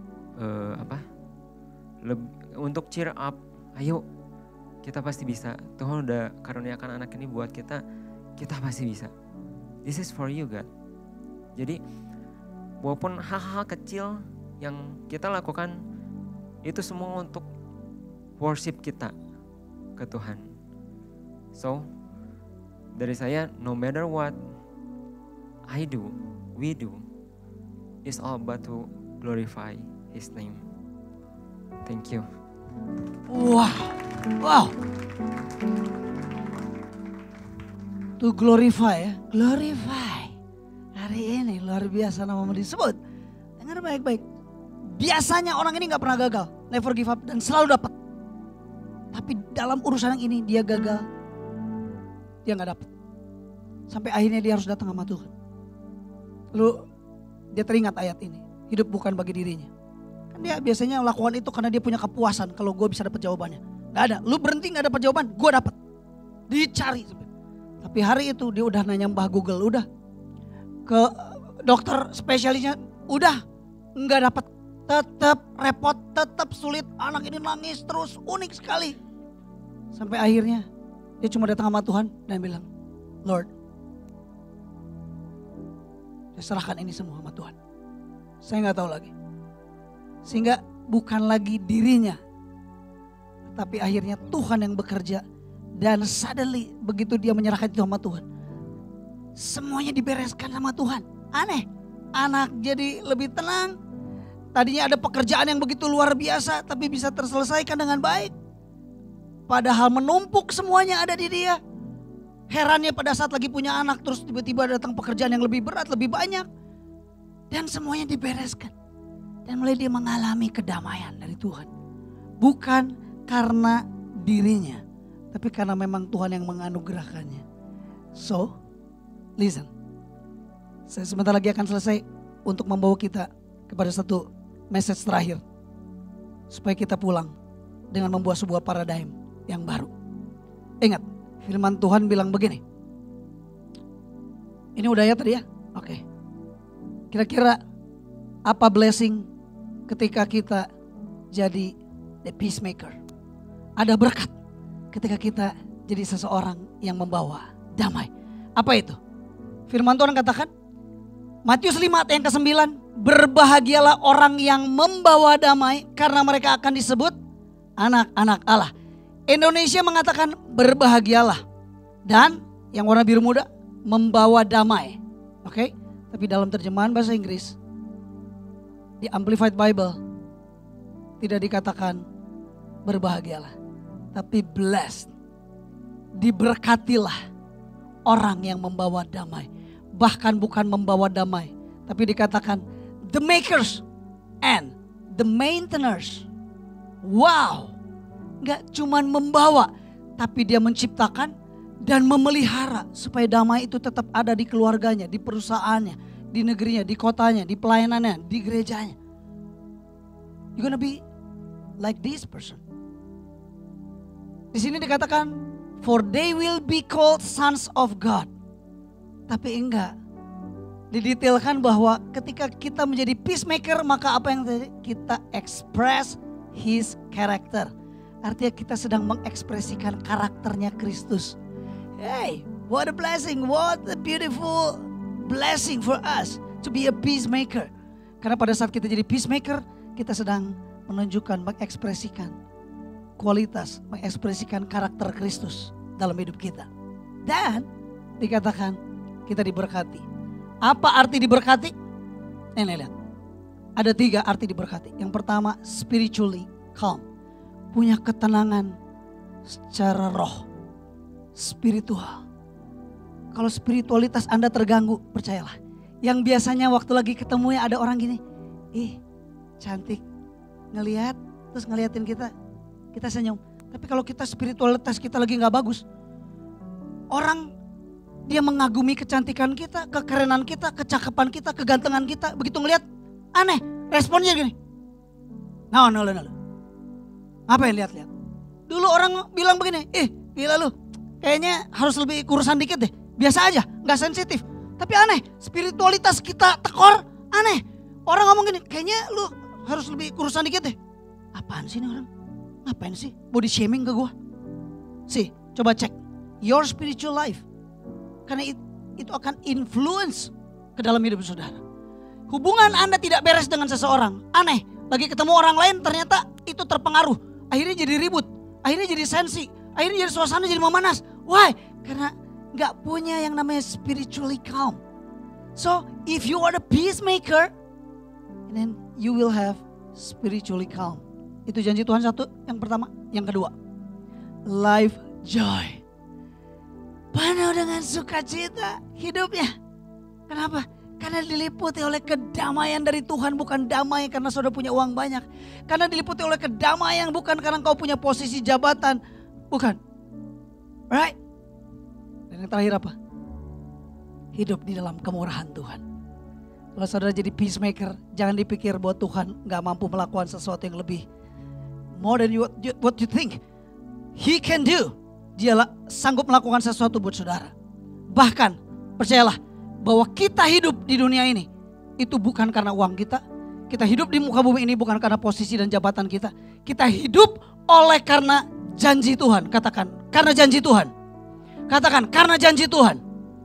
Speaker 6: untuk cheer up, ayo kita pasti bisa. Tuhan udah karuniakan anak ini buat kita, kita pasti bisa. This is for you God. Jadi walaupun hal-hal kecil yang kita lakukan itu semua untuk worship kita ke Tuhan. So dari saya, no matter what I do, we do, it's all about to glorify His name. Thank you.
Speaker 5: Wow. To glorify ya, glorify. Hari ini luar biasa namamu disebut. Dengar baik-baik. Biasanya orang ini gak pernah gagal, never give up dan selalu dapat. Tapi dalam urusan yang ini dia gagal, dia gak dapat. Sampai akhirnya dia harus datang sama Tuhan. Lalu dia teringat ayat ini, hidup bukan bagi dirinya. Kan dia biasanya lakukan itu karena dia punya kepuasan kalau gue bisa dapat jawabannya. Gak ada, lu berhenti gak dapat jawaban, gue dapat. Dicari. Tapi hari itu dia udah nanya Mbah Google, udah. Ke dokter spesialisnya, udah gak dapat. Tetap repot, tetap sulit, anak ini nangis terus, unik sekali. Sampai akhirnya dia cuma datang sama Tuhan dan bilang, Lord, saya serahkan ini semua sama Tuhan. Saya gak tahu lagi. Sehingga bukan lagi dirinya, tapi akhirnya Tuhan yang bekerja. Dan suddenly begitu dia menyerahkan itu sama Tuhan, semuanya dibereskan sama Tuhan. Aneh, anak jadi lebih tenang. Tadinya ada pekerjaan yang begitu luar biasa tapi bisa terselesaikan dengan baik. Padahal menumpuk semuanya ada di dia. Herannya pada saat lagi punya anak terus tiba-tiba datang pekerjaan yang lebih berat, lebih banyak. Dan semuanya dibereskan. Dan mulai dia mengalami kedamaian dari Tuhan. Bukan karena dirinya, tapi karena memang Tuhan yang menganugerahkannya. So, listen. Saya sebentar lagi akan selesai untuk membawa kita kepada satu message terakhir. Supaya kita pulang dengan membuat sebuah paradigm yang baru. Ingat, firman Tuhan bilang begini. Ini udah ya tadi ya? Oke. Kira-kira apa blessing ketika kita jadi the peacemaker? Ada berkat ketika kita jadi seseorang yang membawa damai. Apa itu? Firman Tuhan katakan, Matius 5 ayat yang ke-9, berbahagialah orang yang membawa damai karena mereka akan disebut anak-anak Allah. Indonesia mengatakan berbahagialah. Dan yang warna biru muda membawa damai. Oke? Tapi dalam terjemahan bahasa Inggris di Amplified Bible tidak dikatakan berbahagialah, tapi blessed. Diberkatilah orang yang membawa damai. Bahkan bukan membawa damai, tapi dikatakan the makers and the maintainers. Wow, gak cuman membawa, tapi dia menciptakan dan memelihara supaya damai itu tetap ada di keluarganya, di perusahaannya, di negerinya, di kotanya, di pelayanannya, di gerejanya. You're gonna be like this person. Di sini dikatakan, for they will be called sons of God. Tapi enggak. Didetailkan bahwa ketika kita menjadi peacemaker, maka apa yang terjadi? Kita express his character. Artinya kita sedang mengekspresikan karakternya Kristus. Hey, what a blessing, what a beautiful blessing for us to be a peacemaker. Karena pada saat kita jadi peacemaker, kita sedang menunjukkan, mengekspresikan kualitas, mengekspresikan karakter Kristus dalam hidup kita. Dan dikatakan kita diberkati. Apa arti diberkati? Ini lihat. Ada 3 arti diberkati. Yang pertama, spiritually calm. Punya ketenangan secara roh. Spiritual. Kalau spiritualitas Anda terganggu, percayalah. Yang biasanya waktu lagi ketemu ya ada orang gini. Cantik. Ngelihat, terus ngeliatin kita. Kita senyum. Tapi kalau kita spiritualitas kita lagi gak bagus. Orang dia mengagumi kecantikan kita, kekerenan kita, kecakapan kita, kegantengan kita. Begitu ngelihat, aneh. Responnya gini. No. Apa yang lihat-lihat? Dulu orang bilang begini, gila lu. Kayaknya harus lebih kurusan dikit deh. Biasa aja, gak sensitif. Tapi aneh, spiritualitas kita tekor, aneh. Orang ngomong gini, kayaknya lu harus lebih kurusan dikit deh. Apaan sih ini orang? Ngapain sih body shaming ke gua? Coba cek your spiritual life. Karena itu akan influence ke dalam hidup saudara. Hubungan Anda tidak beres dengan seseorang, aneh. Lagi ketemu orang lain ternyata itu terpengaruh. Akhirnya jadi ribut, akhirnya jadi sensi, akhirnya jadi suasana jadi memanas. Why? Karena gak punya yang namanya spiritually calm. So if you are the peacemaker, then you will have spiritually calm. Itu janji Tuhan satu, yang pertama. Yang kedua, life joy. Penuh dengan sukacita hidupnya. Kenapa? Karena diliputi oleh kedamaian dari Tuhan, bukan damai karena saudara punya uang banyak. Karena diliputi oleh kedamaian bukan karena kau punya posisi jabatan. Bukan. Right? Dan yang terakhir apa? Hidup di dalam kemurahan Tuhan. Kalau saudara jadi peacemaker, jangan dipikir bahwa Tuhan gak mampu melakukan sesuatu yang lebih. More than what you think. He can do. Dia sanggup melakukan sesuatu buat saudara. Bahkan percayalah bahwa kita hidup di dunia ini itu bukan karena uang kita. Kita hidup di muka bumi ini bukan karena posisi dan jabatan kita. Kita hidup oleh karena janji Tuhan. Katakan, karena janji Tuhan. Katakan, karena janji Tuhan.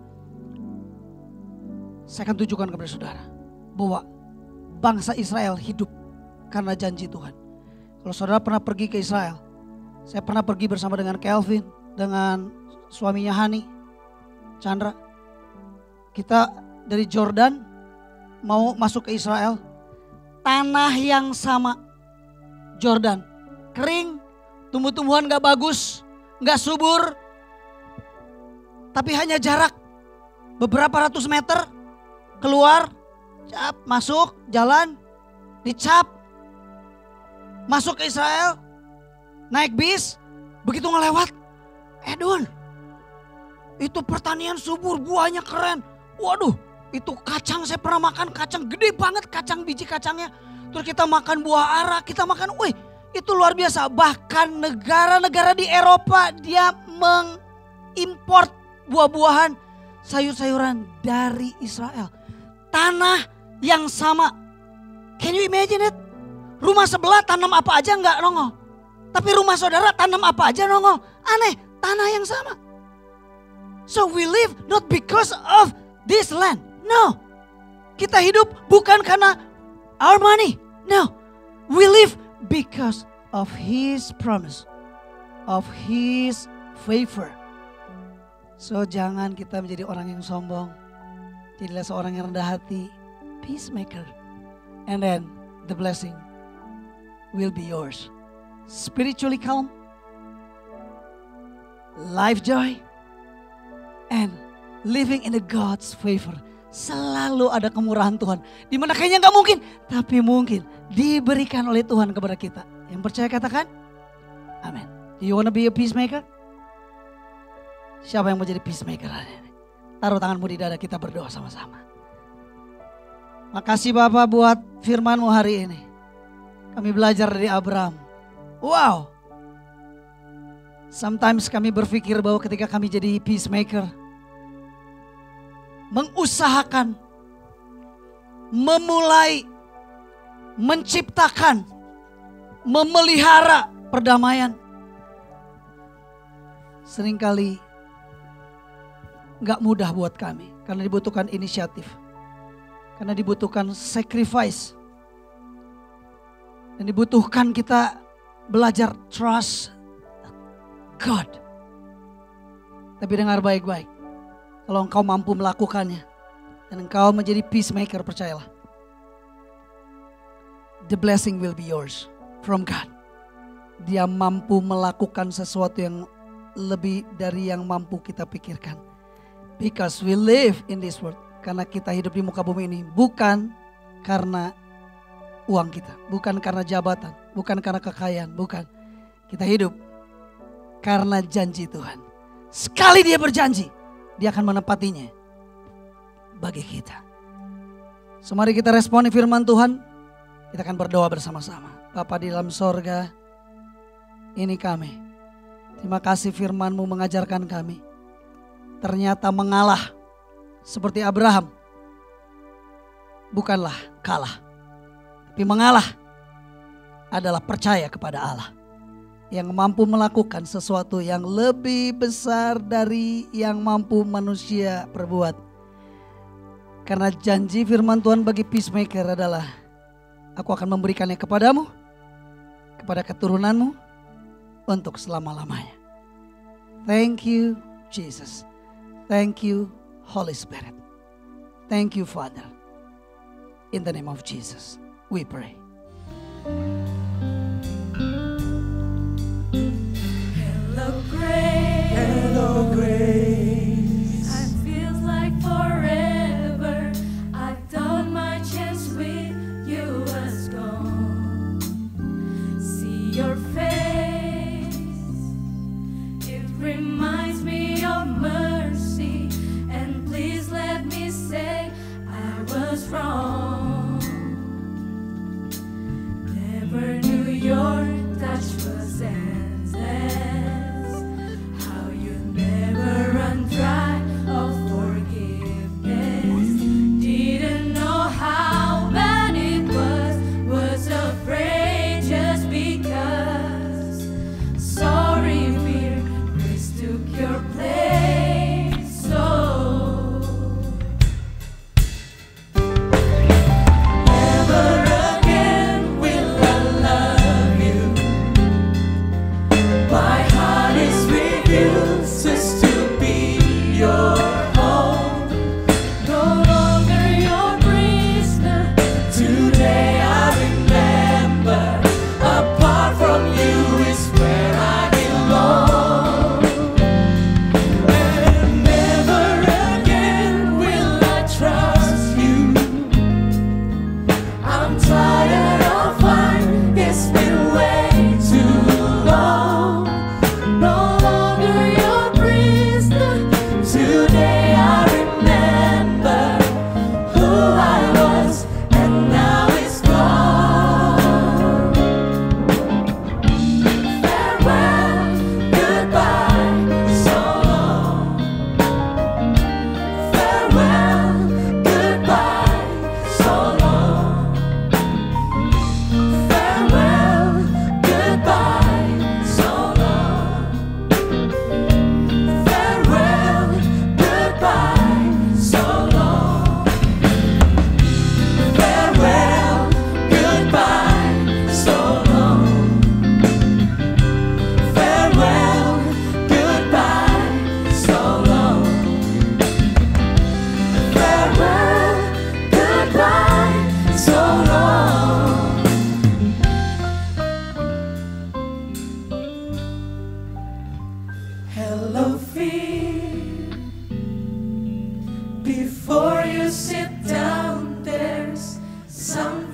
Speaker 5: Saya akan tunjukkan kepada saudara bahwa bangsa Israel hidup karena janji Tuhan. Kalau saudara pernah pergi ke Israel, saya pernah pergi bersama dengan Kelvin, dengan suaminya Hani, Chandra. Kita dari Jordan mau masuk ke Israel. Tanah yang sama, Jordan. Kering, tumbuh-tumbuhan gak bagus, gak subur. Tapi hanya jarak beberapa ratus meter. Keluar, cap, masuk, jalan, dicap. Masuk ke Israel, naik bis, begitu ngelewat. Edun, itu pertanian subur, buahnya keren. Waduh, itu kacang, saya pernah makan kacang gede banget, kacang biji kacangnya. Terus kita makan buah ara, kita makan, wih itu luar biasa. Bahkan negara-negara di Eropa dia mengimport buah-buahan, sayur-sayuran dari Israel. Tanah yang sama. Can you imagine it? Rumah sebelah tanam apa aja nggak nongol. Tapi rumah saudara tanam apa aja nongol. Aneh, tanah yang sama. So we live not because of this land. No. Kita hidup bukan karena our money. No. We live because of His promise. Of His favor. So jangan kita menjadi orang yang sombong. Jadilah seorang yang rendah hati. Peacemaker. And then the blessing will be yours. Spiritually calm. Life joy. And living in the God's favor. Selalu ada kemurahan Tuhan. Dimana kayaknya gak mungkin. Tapi mungkin diberikan oleh Tuhan kepada kita. Yang percaya katakan. Amin. Do you want to be a peacemaker? Siapa yang mau jadi peacemaker hari ini? Taruh tanganmu di dada, kita berdoa sama-sama. Makasih Bapak buat firman-Mu hari ini. Kami belajar dari Abraham. Wow. Sometimes kami berpikir bahwa ketika kami jadi peacemaker, mengusahakan, memulai, menciptakan, memelihara perdamaian. Seringkali gak mudah buat kami. Karena dibutuhkan inisiatif. Karena dibutuhkan sacrifice. Dan dibutuhkan kita belajar trust God. Tapi dengar baik-baik. Kalau engkau mampu melakukannya. Dan engkau menjadi peacemaker, percayalah. The blessing will be yours from God. Dia mampu melakukan sesuatu yang lebih dari yang mampu kita pikirkan. Because we live in this world. Karena kita hidup di muka bumi ini. Bukan karena uang kita. Bukan karena jabatan. Bukan karena kekayaan. Bukan. Kita hidup karena janji Tuhan. Sekali Dia berjanji, Dia akan menepatinya bagi kita. So mari kita responi firman Tuhan. Kita akan berdoa bersama-sama. Bapa di dalam sorga, ini kami. Terima kasih firman-Mu mengajarkan kami. Ternyata mengalah seperti Abraham bukanlah kalah. Tapi mengalah adalah percaya kepada Allah. Yang mampu melakukan sesuatu yang lebih besar dari yang mampu manusia perbuat. Karena janji firman Tuhan bagi peacemaker adalah, aku akan memberikannya kepadamu, kepada keturunanmu, untuk selama-lamanya. Thank you Jesus. Thank you Holy Spirit. Thank you Father. In the name of Jesus we pray.
Speaker 2: Hello, grace. It feels like forever. I thought my chance with you was gone. See your face. It reminds me of mercy. And please let me say I was wrong. Never knew your touch was endless. How you never run dry of forgiveness. Before you sit down, there's something